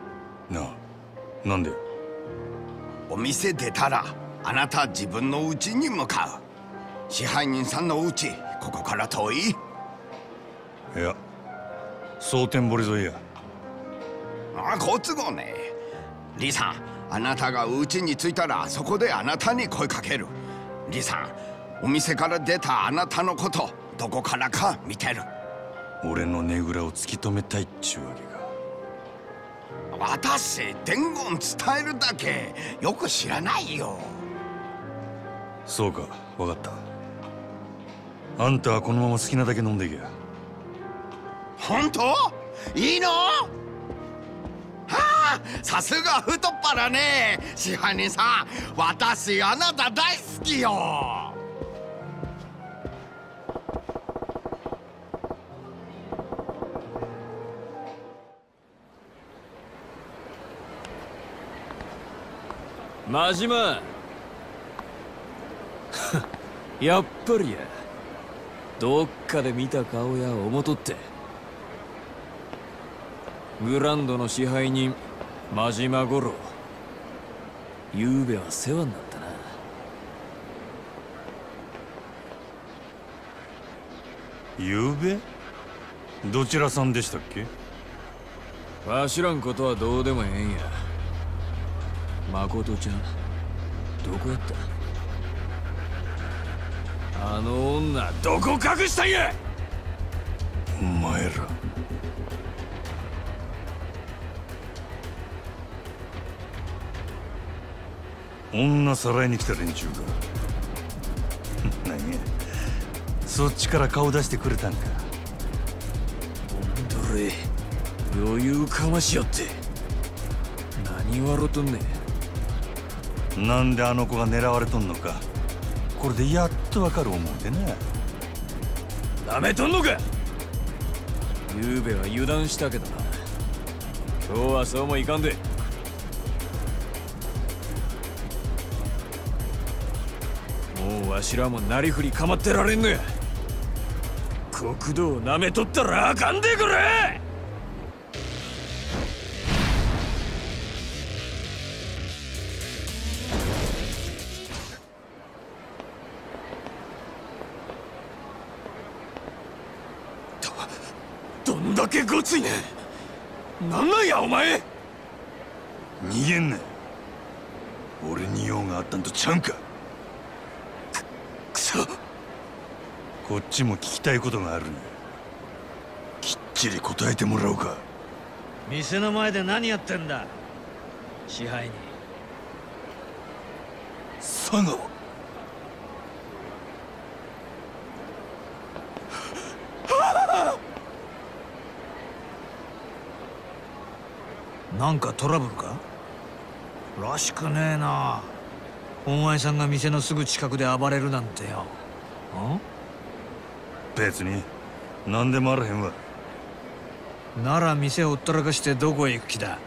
なんで？ お店出たらあなた自分の家に向かう。支配人さんの家、ここから遠い？ いや、蒼天堀沿いや。 ああ、好都合ね。リさん、あなたが家に着いたらそこであなたに声かける。リさん、お店から出たあなたのことどこからか見てる。 俺のねぐらを突き止めたいっちゅうわけか。 私伝言伝えるだけよく知らないよ。 そうか、分かった。あんたはこのまま好きなだけ飲んでいけや。 本当？いいの？はあ、さすが太っ腹ね。支配人さん、私あなた大好きよ。 真島やっぱりや、どっかで見た顔や思とって。グランドの支配人真島五郎、ゆうべは世話になったな。 ゆうべ？どちらさんでしたっけ？ わしらんことはどうでもええんや。誠ちゃんどこやった？あの女どこ隠したんや！ お前ら女さらいに来た連中か。何や、そっちから顔出してくれたんか。 どれ余裕かましよって何笑とんねん。 なんであの子が狙われとんのか、これでやっとわかる思うてな。 なめとんのか。ゆうべは油断したけどな、今日はそうもいかんで。もうわしらもなりふり構ってられんのや。国土をなめとったらあかんでくれ。どんだけごついねん。なんなんやお前。 逃げんな。俺に用があったんとちゃうんか。 くそ。 こっちも聞きたいことがあるんや。きっちり答えてもらおうか。 店の前で何やってんだ支配人。 佐川。 なんかトラブルか？らしくねえな。 お前さんが店のすぐ近くで暴れるなんてよ。 別に何でもあらへんわ。 なら店をほったらかしてどこへ行く気だ。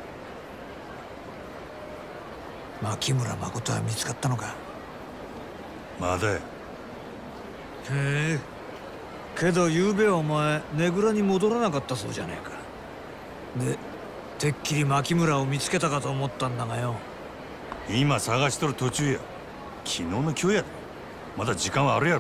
牧村誠は見つかったのか。 まだや。 へえ。けど昨べお前ねぐらに戻らなかったそうじゃねえか。でてっきり牧村を見つけたかと思ったんだがよ。 今探しとる途中や。昨日の今日やで。まだ時間はあるやろ。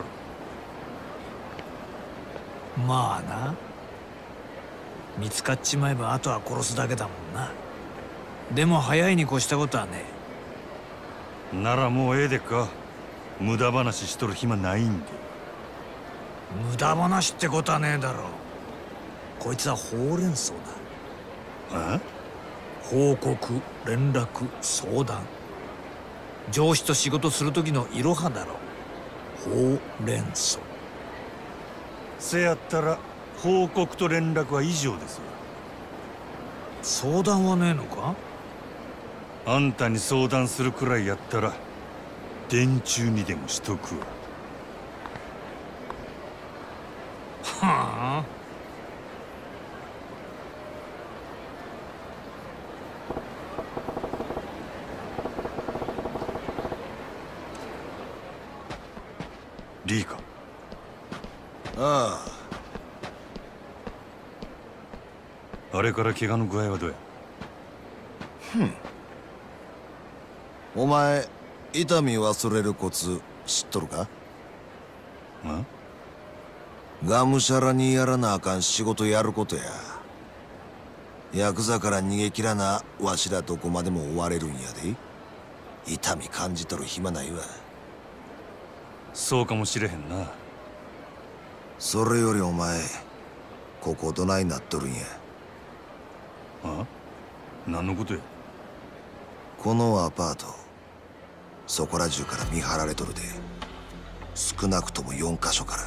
まあな。見つかっちまえばあとは殺すだけだもんな。でも早いに越したことはねえ。ならもうええでっか。無駄話しとる暇ないんで。 無駄話ってことはねえだろ。こいつはほうれん草だ。報告、連絡、相談。上司と仕事する時のいろはだろ。ほうれん草。 せやったら報告と連絡は以上ですわ。 相談はねえのか。 あんたに相談するくらいやったら電柱にでもしとくわ。 はあ。 リーか。 ああれから怪我の具合はどうや。 お前痛み忘れるコツ知っとるか。がむしゃらにやらなあかん仕事やることや。ヤクザから逃げ切らなわしらどこまでも追われるんやで。痛み感じとる暇ないわ。 そうかもしれへんな。 それよりお前ここどないなっとるんや。 何のことや。 このアパートそこら中から見張られとるで。少なくとも4カ所から。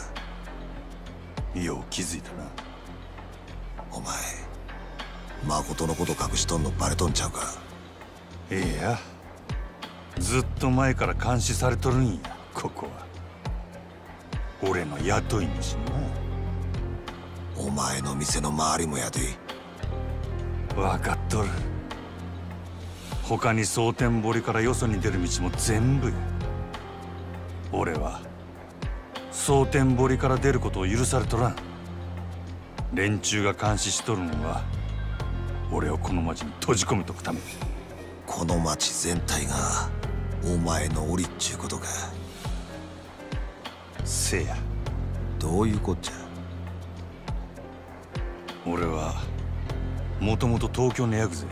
よう気づいたな。 お前誠のこと隠しとんのバレとんちゃうか。 ええや。ずっと前から監視されとるんやここは。俺の雇い主にな。 お前の店の周りもやで。 分かっとる。他に蒼天堀からよそに出る道も全部や。俺は蒼天堀から出ることを許されとらん。連中が監視しとるのは俺をこの町に閉じ込めとくため。 この町全体がお前の檻っちゅうことか。 せや。 どういうこっちゃ。 俺はもともと東京のヤクザや。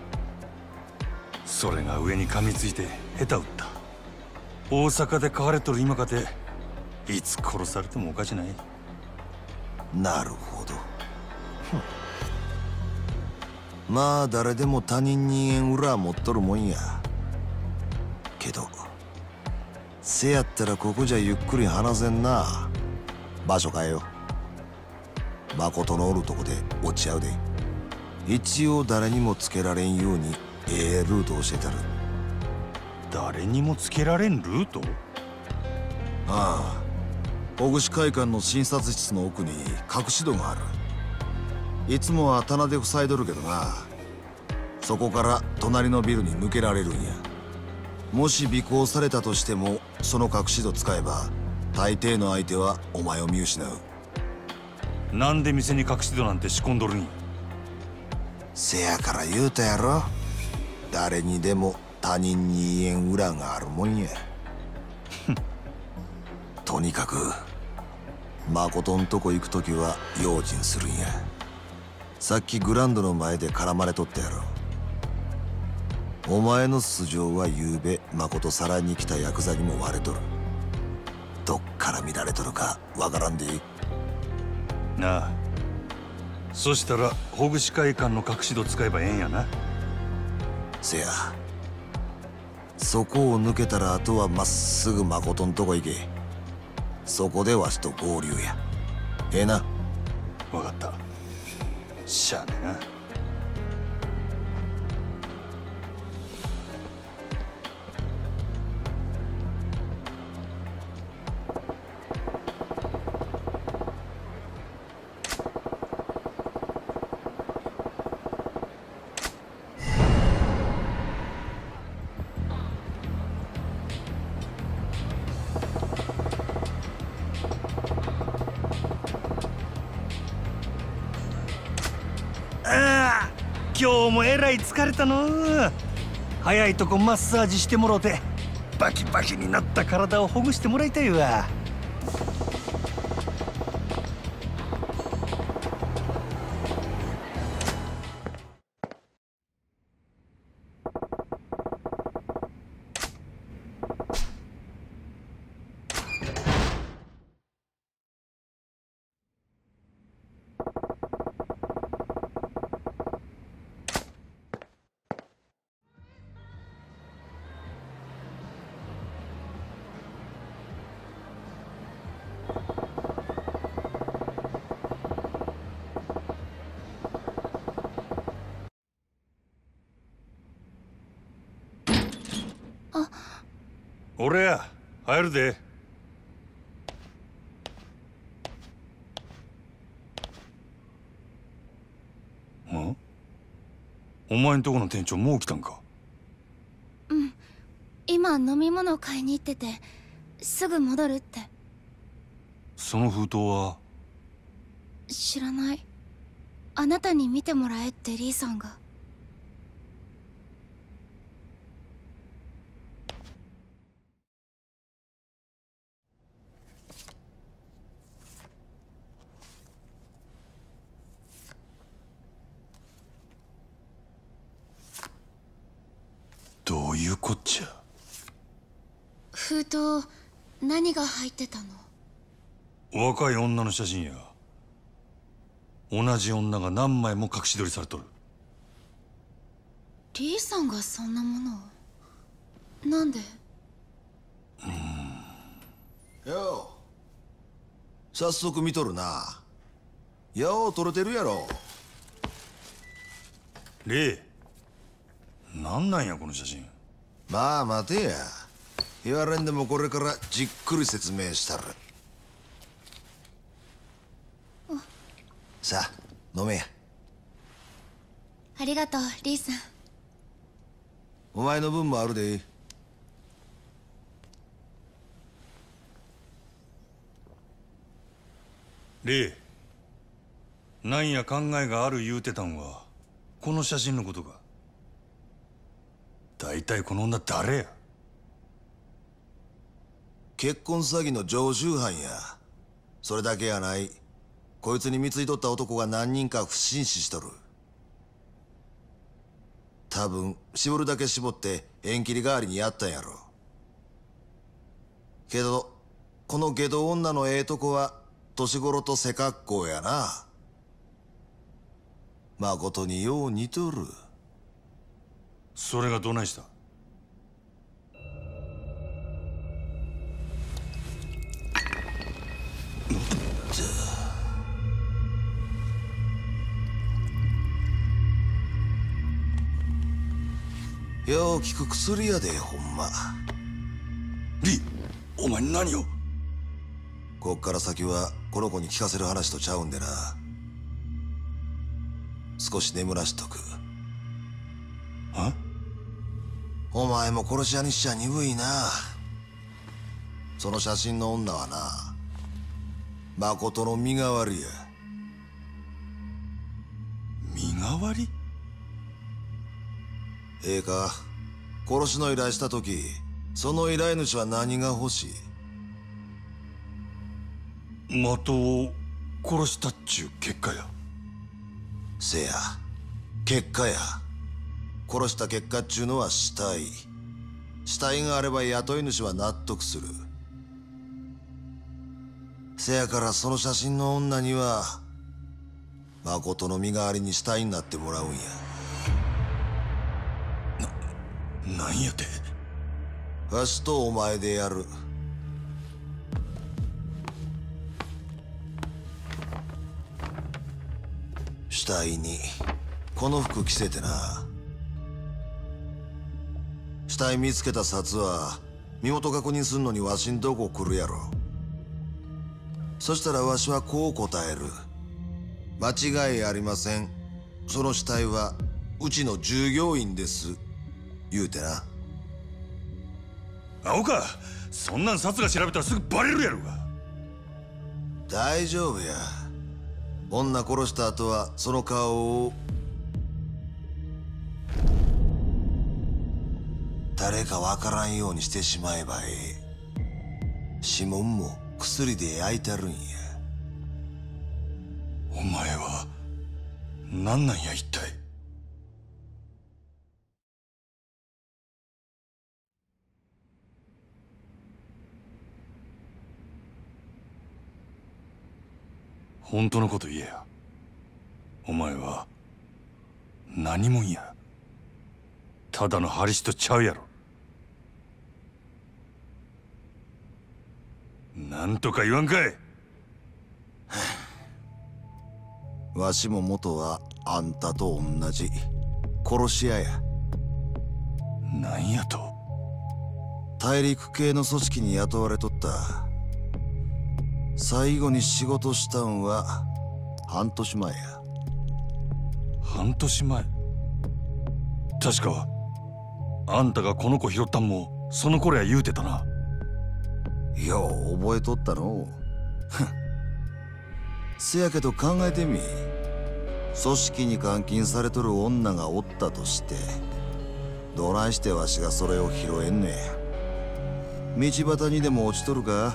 それが上に噛みついて下手打った。大阪で飼われとる今かていつ殺されてもおかしない。 なるほど。まあ誰でも他人に縁裏持っとるもんや。けどせやったらここじゃゆっくり話せんな。場所変えよ。誠のおるとこで落ち合うで。一応誰にもつけられんようにルート教えたる。 誰にもつけられんルート。 ああ、小串会館の診察室の奥に隠し戸がある。いつもは棚で塞いどるけどな。そこから隣のビルに抜けられるんや。もし尾行されたとしてもその隠し戸使えば大抵の相手はお前を見失う。 なんで店に隠し戸なんて仕込んどるんや。 せやから言うたやろ。誰にでも他人に言えん裏があるもんや。とにかく誠んとこ行くときは用心するんや。さっきグランドの前で絡まれとったやろ。お前の素性はゆうべ誠さらに来たヤクザにも割れとる。どっから見られとるかわからんでいいなあ。そしたらほぐし会館の隠し戸使えばええんやな。 せや。そこを抜けたらあとはまっすぐ誠んとこ行け。そこでわしと合流や。ええな。 分かった。しゃあねえな。 今日もえらい疲れたの。早いとこマッサージしてもろてバキバキになった体をほぐしてもらいたいわ。俺や入るで。ん？お前んとこの店長もう来たんか？ うん、今飲み物買いに行っててすぐ戻るって。 その封筒は？ 知らない。あなたに見てもらえってリーさんが。 どういうこっちゃ。 封筒何が入ってたの？ 若い女の写真や。同じ女が何枚も隠し撮りされとる。 リーさんがそんなものを。なんで？ よう、早速見とるな。よう撮れてるやろ。 レイ、なんなんやこの写真。 まあ待てや。言われんでもこれからじっくり説明したる。さあ飲めや。 ありがとうリーさん。 お前の分もあるで。 レイ、なんや考えがある言うてたんはこの写真のことか。大体この女誰や？ 結婚詐欺の常習犯や。それだけやない。こいつに貢いとった男が何人か不審死しとる。多分絞るだけ絞って縁切り代わりにやったんやろ。けどこの下道女のええとこは年頃と背格好やな。まことによう似とる。 それがどないした？ よう効く薬やで、ほんま。 リ、お前何を？ こっから先はこの子に聞かせる話とちゃうんでな。少し眠らしとく。 あ？ お前も殺し屋にしちゃ鈍いな。その写真の女はな、誠の身代わりや。 身代わり？ ええか、殺しの依頼した時、その依頼主は何が欲しい？ 的を殺したっちゅう結果や。 せや、結果や。殺した結果っちゅうのは死体。死体があれば雇い主は納得する。せやからその写真の女には誠の身代わりに死体になってもらうんや。 なんやて？ わしとお前でやる。死体にこの服着せてな。死体見つけた札は身元確認すんのにわしんとこ来るやろ。そしたらわしはこう答える。間違いありません。その死体はうちの従業員です。言うてな。 青か、そんなん札が調べたらすぐバレるやろが。 大丈夫や。女殺した後はその顔を誰かわからんようにしてしまえばええ。指紋も薬で焼いてるんや。 お前は何なんや一体。本当のこと言えや。お前は何もんや。ただのハリスとちゃうやろ。なんとか言わんかい。 わしも元はあんたと同じ殺し屋や。 なんやと。 大陸系の組織に雇われとった。最後に仕事したんは半年前や。 半年前。確かあんたがこの子拾ったんもその頃や言うてたな。 よう覚えとったの。せやけど考えてみ。組織に監禁されとる女がおったとしてどないしてわしがそれを拾えんねん。道端にでも落ちとるか。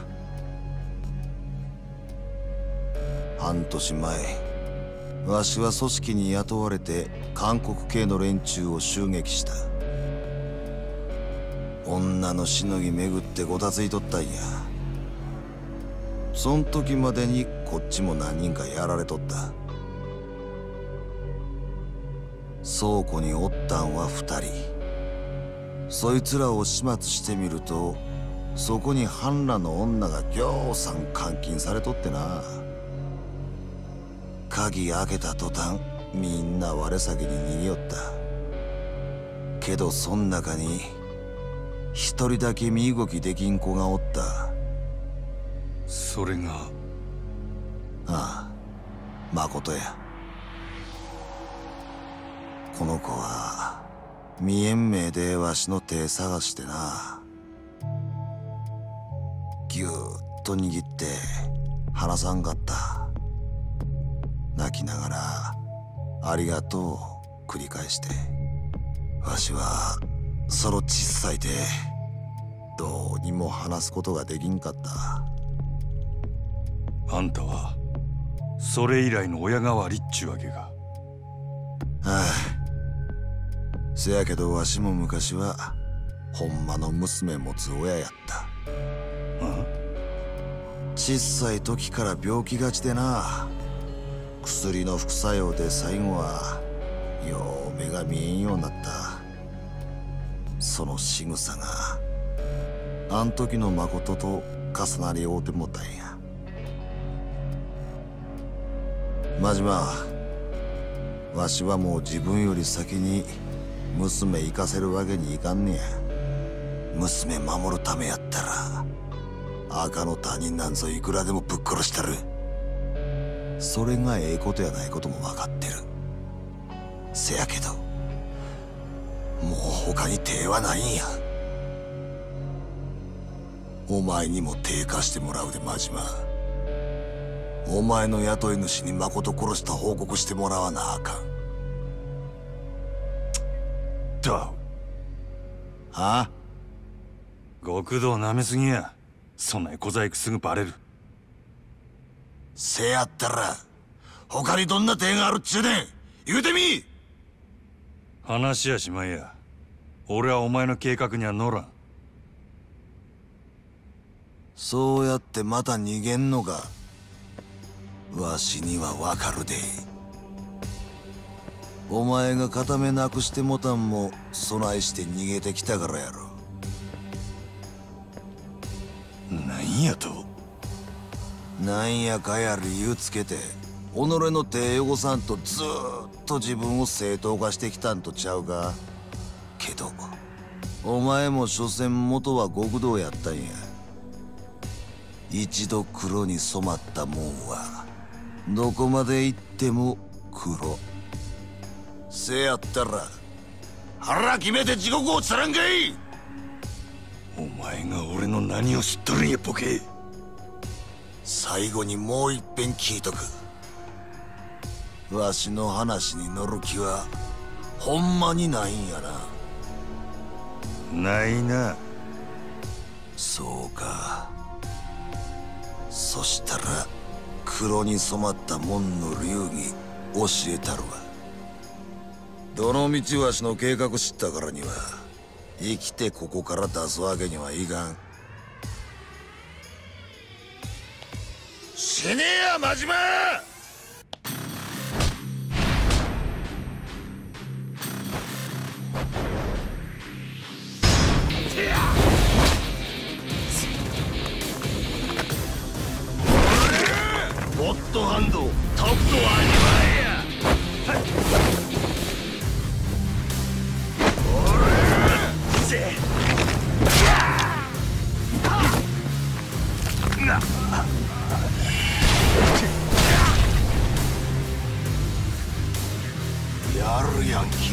半年前わしは組織に雇われて韓国系の連中を襲撃した。女のしのぎ巡ってごたついとったんや。そん時までにこっちも何人かやられとった。倉庫におったんは2人。そいつらを始末してみるとそこに半裸の女がぎょうさん監禁されとってな。鍵開けた途端みんな我先に逃げよった。けどそん中に一人だけ身動きできん子がおった。 それが。 ああ、誠や。この子は未延命でわしの手探してな。ぎゅーっと握って離さんかった。泣きながらありがとうを繰り返して。わしはその小さい手どうにも話すことができんかった。 あんたはそれ以来の親代わりっちゅうわけか。 ああ、せやけどわしも昔はほんまの娘持つ親やった。小さい時から病気がちでな。薬の副作用で最後はよう目が見えんようになった。その仕草があん時の誠と重なり合うてもたんや。真島、わしはもう自分より先に娘行かせるわけにいかんねや。娘守るためやったら赤の他人なんぞいくらでもぶっ殺したる。それがええことやないことも分かってる。せやけどもう他に手はないんや。お前にも手貸してもらうで真島。お前の雇い主に誠殺した報告してもらわなあかん。 だ。はあ？ 極道なめすぎや。そんな小細工すぐバレる。 せやったら他にどんな手があるっちゅうねん。言うてみ。 話やしまいや。俺はお前の計画には乗らん。 そうやってまた逃げんのか。わしにはわかるで。お前が片目なくしてもたんも備えして逃げてきたからやろ。 なんやと。 なんやかや理由つけて己の手汚さんとずーっと自分を正当化してきたんとちゃうか。けどお前も所詮元は極道やったんや。一度黒に染まったもんはどこまで行っても黒。せやったら腹決めて地獄をつらんかい。 お前が俺の何を知っとるんやボケ。 最後にもう一遍聞いとく。わしの話に乗る気はほんまにないんやな。 ないな。 そうか。そしたら黒に染まった門の流儀教えたるわ。どの道わしの計画知ったからには生きてここから出すわけにはいかん。死ねや真島。ゴッドハンド、タフトは味わえや。やるやんけ。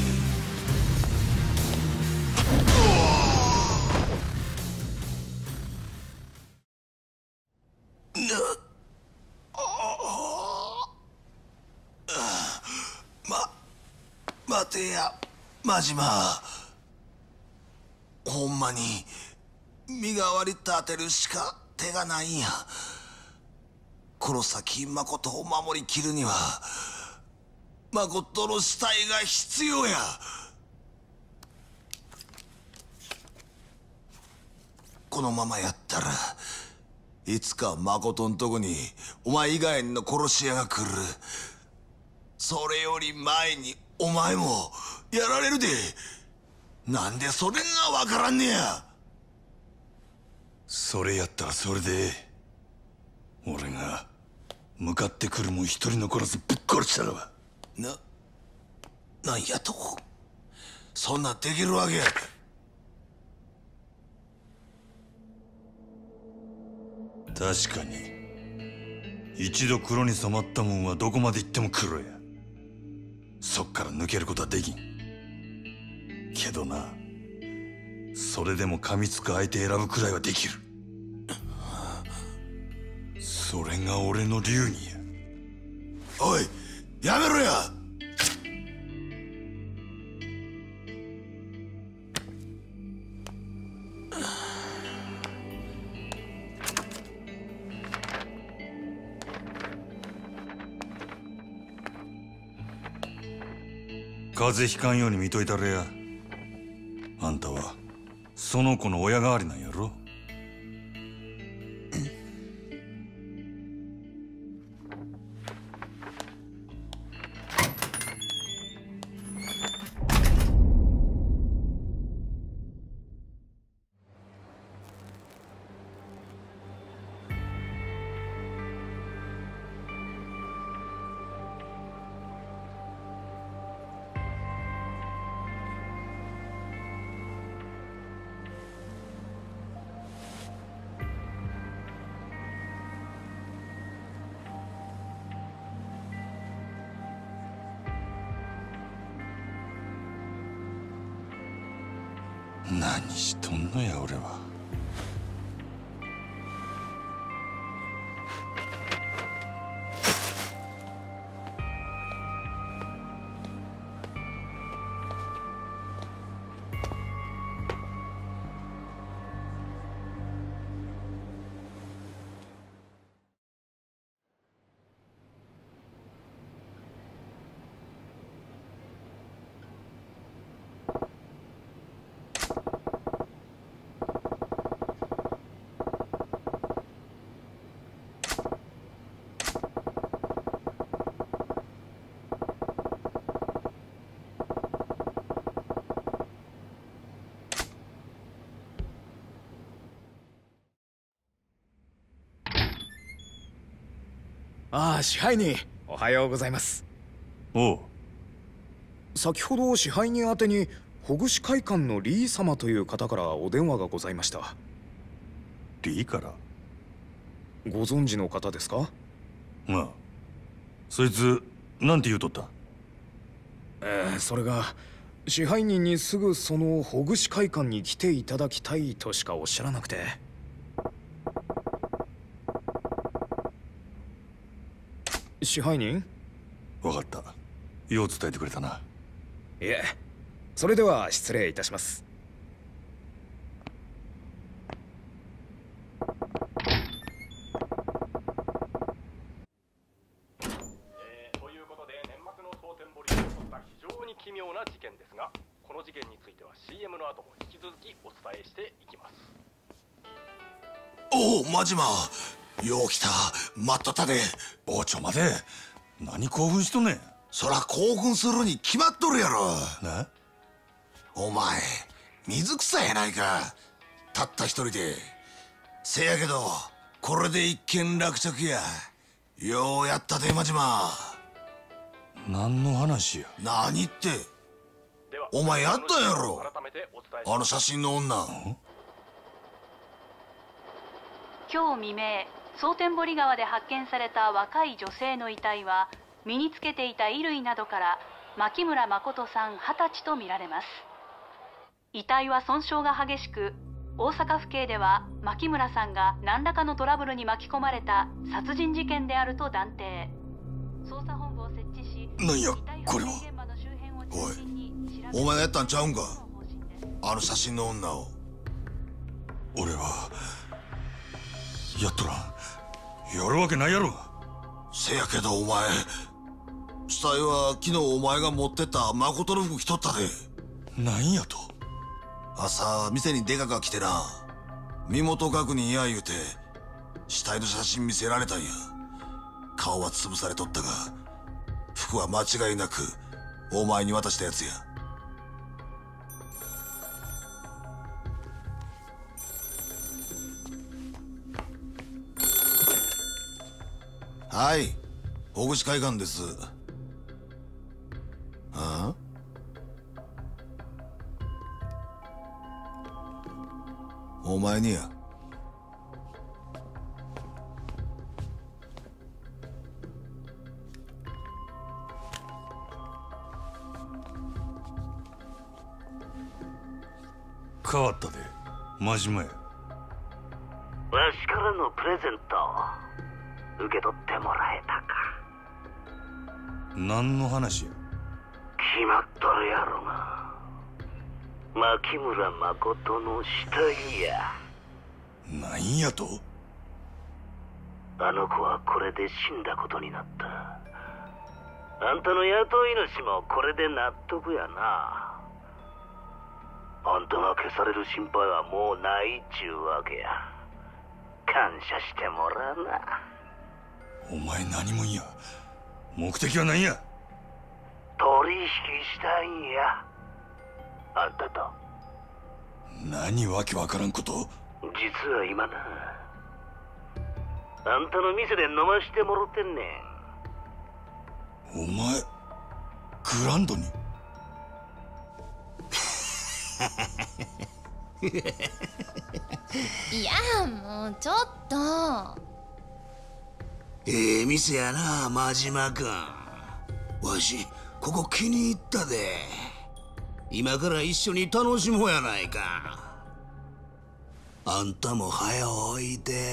待てや真島。ほんまに身代わり立てるしか手がないんや。黒崎誠を守りきるには誠の死体が必要や。このままやったらいつか誠んとこにお前以外の殺し屋が来る。それより前にお前もやられるで。なんでそれがわからんねや。 それやったらそれで俺が向かってくるもん一人残らずぶっ殺したらわ。 なんやと。そんなできるわけ。 確かに一度黒に染まったもんはどこまで行っても黒や。そっから抜けることはできんけどな、それでも噛みつく相手選ぶくらいはできる。それが俺の流儀や。 おいやめろや。 風邪ひかんように見といたれや。あんたはその子の親代わりなんやろ。何しとんのや俺は。 ああ、支配人おはようございます。 おう。 先ほど支配人宛てにほぐし会館のリー様という方からお電話がございました。 リーから？ ご存知の方ですか？ ああ。そいつなんて言うとった？ それが支配人にすぐそのほぐし会館に来ていただきたいとしかおっしゃらなくて。支配人？ 分かった。よう伝えてくれたな。 いえ、それでは失礼いたします。 な事件ですが、この事件については CM の後も引き続きお伝えしていきます。 おお、マジマよう来た。待っとったで。 おちょ待て、何興奮しとんねん。 そら興奮するに決まっとるやろ。 な、 お前水草やないか、たった一人で。せやけどこれで一件落着や。ようやったでマジマ。 何の話や。 何って、お前やったやろ、あの写真の女。 今日未明、蒼天堀川で発見された若い女性の遺体は、身につけていた衣類などから牧村誠さん20歳とみられます。遺体は損傷が激しく、大阪府警では牧村さんが何らかのトラブルに巻き込まれた殺人事件であると断定。捜査本部を設置し、 なんやこれは。おい、お前がやったんちゃうんか、あの写真の女を。 俺はやっとらん。やるわけないやろ。 せやけどお前、死体は昨日お前が持ってった誠の服着とったで。 なんやと。 朝店にデカが来てな、身元確認や言うて死体の写真見せられたんや。顔は潰されとったが服は間違いなくお前に渡したやつや。はい、大口海岸です。ああ、お前にや。 変わったで、真島や。 わしからのプレゼント受け取ってもらえたか。 何の話や。 決まっとるやろが、牧村誠の死体や。 なんやと。 あの子はこれで死んだことになった。あんたの雇い主もこれで納得やな。あんたが消される心配はもうないっちゅうわけや。感謝してもらうな。 お前何もんや。目的は何や。 取引したいんや、あんたと。 何わけわからんこと。 実は今な、あんたの店で飲ましてもろてんねん。お前グランドに。 いやもうちょっと。 店やな真島君。わしここ気に入ったで。今から一緒に楽しもうやないか。あんたも早おいで。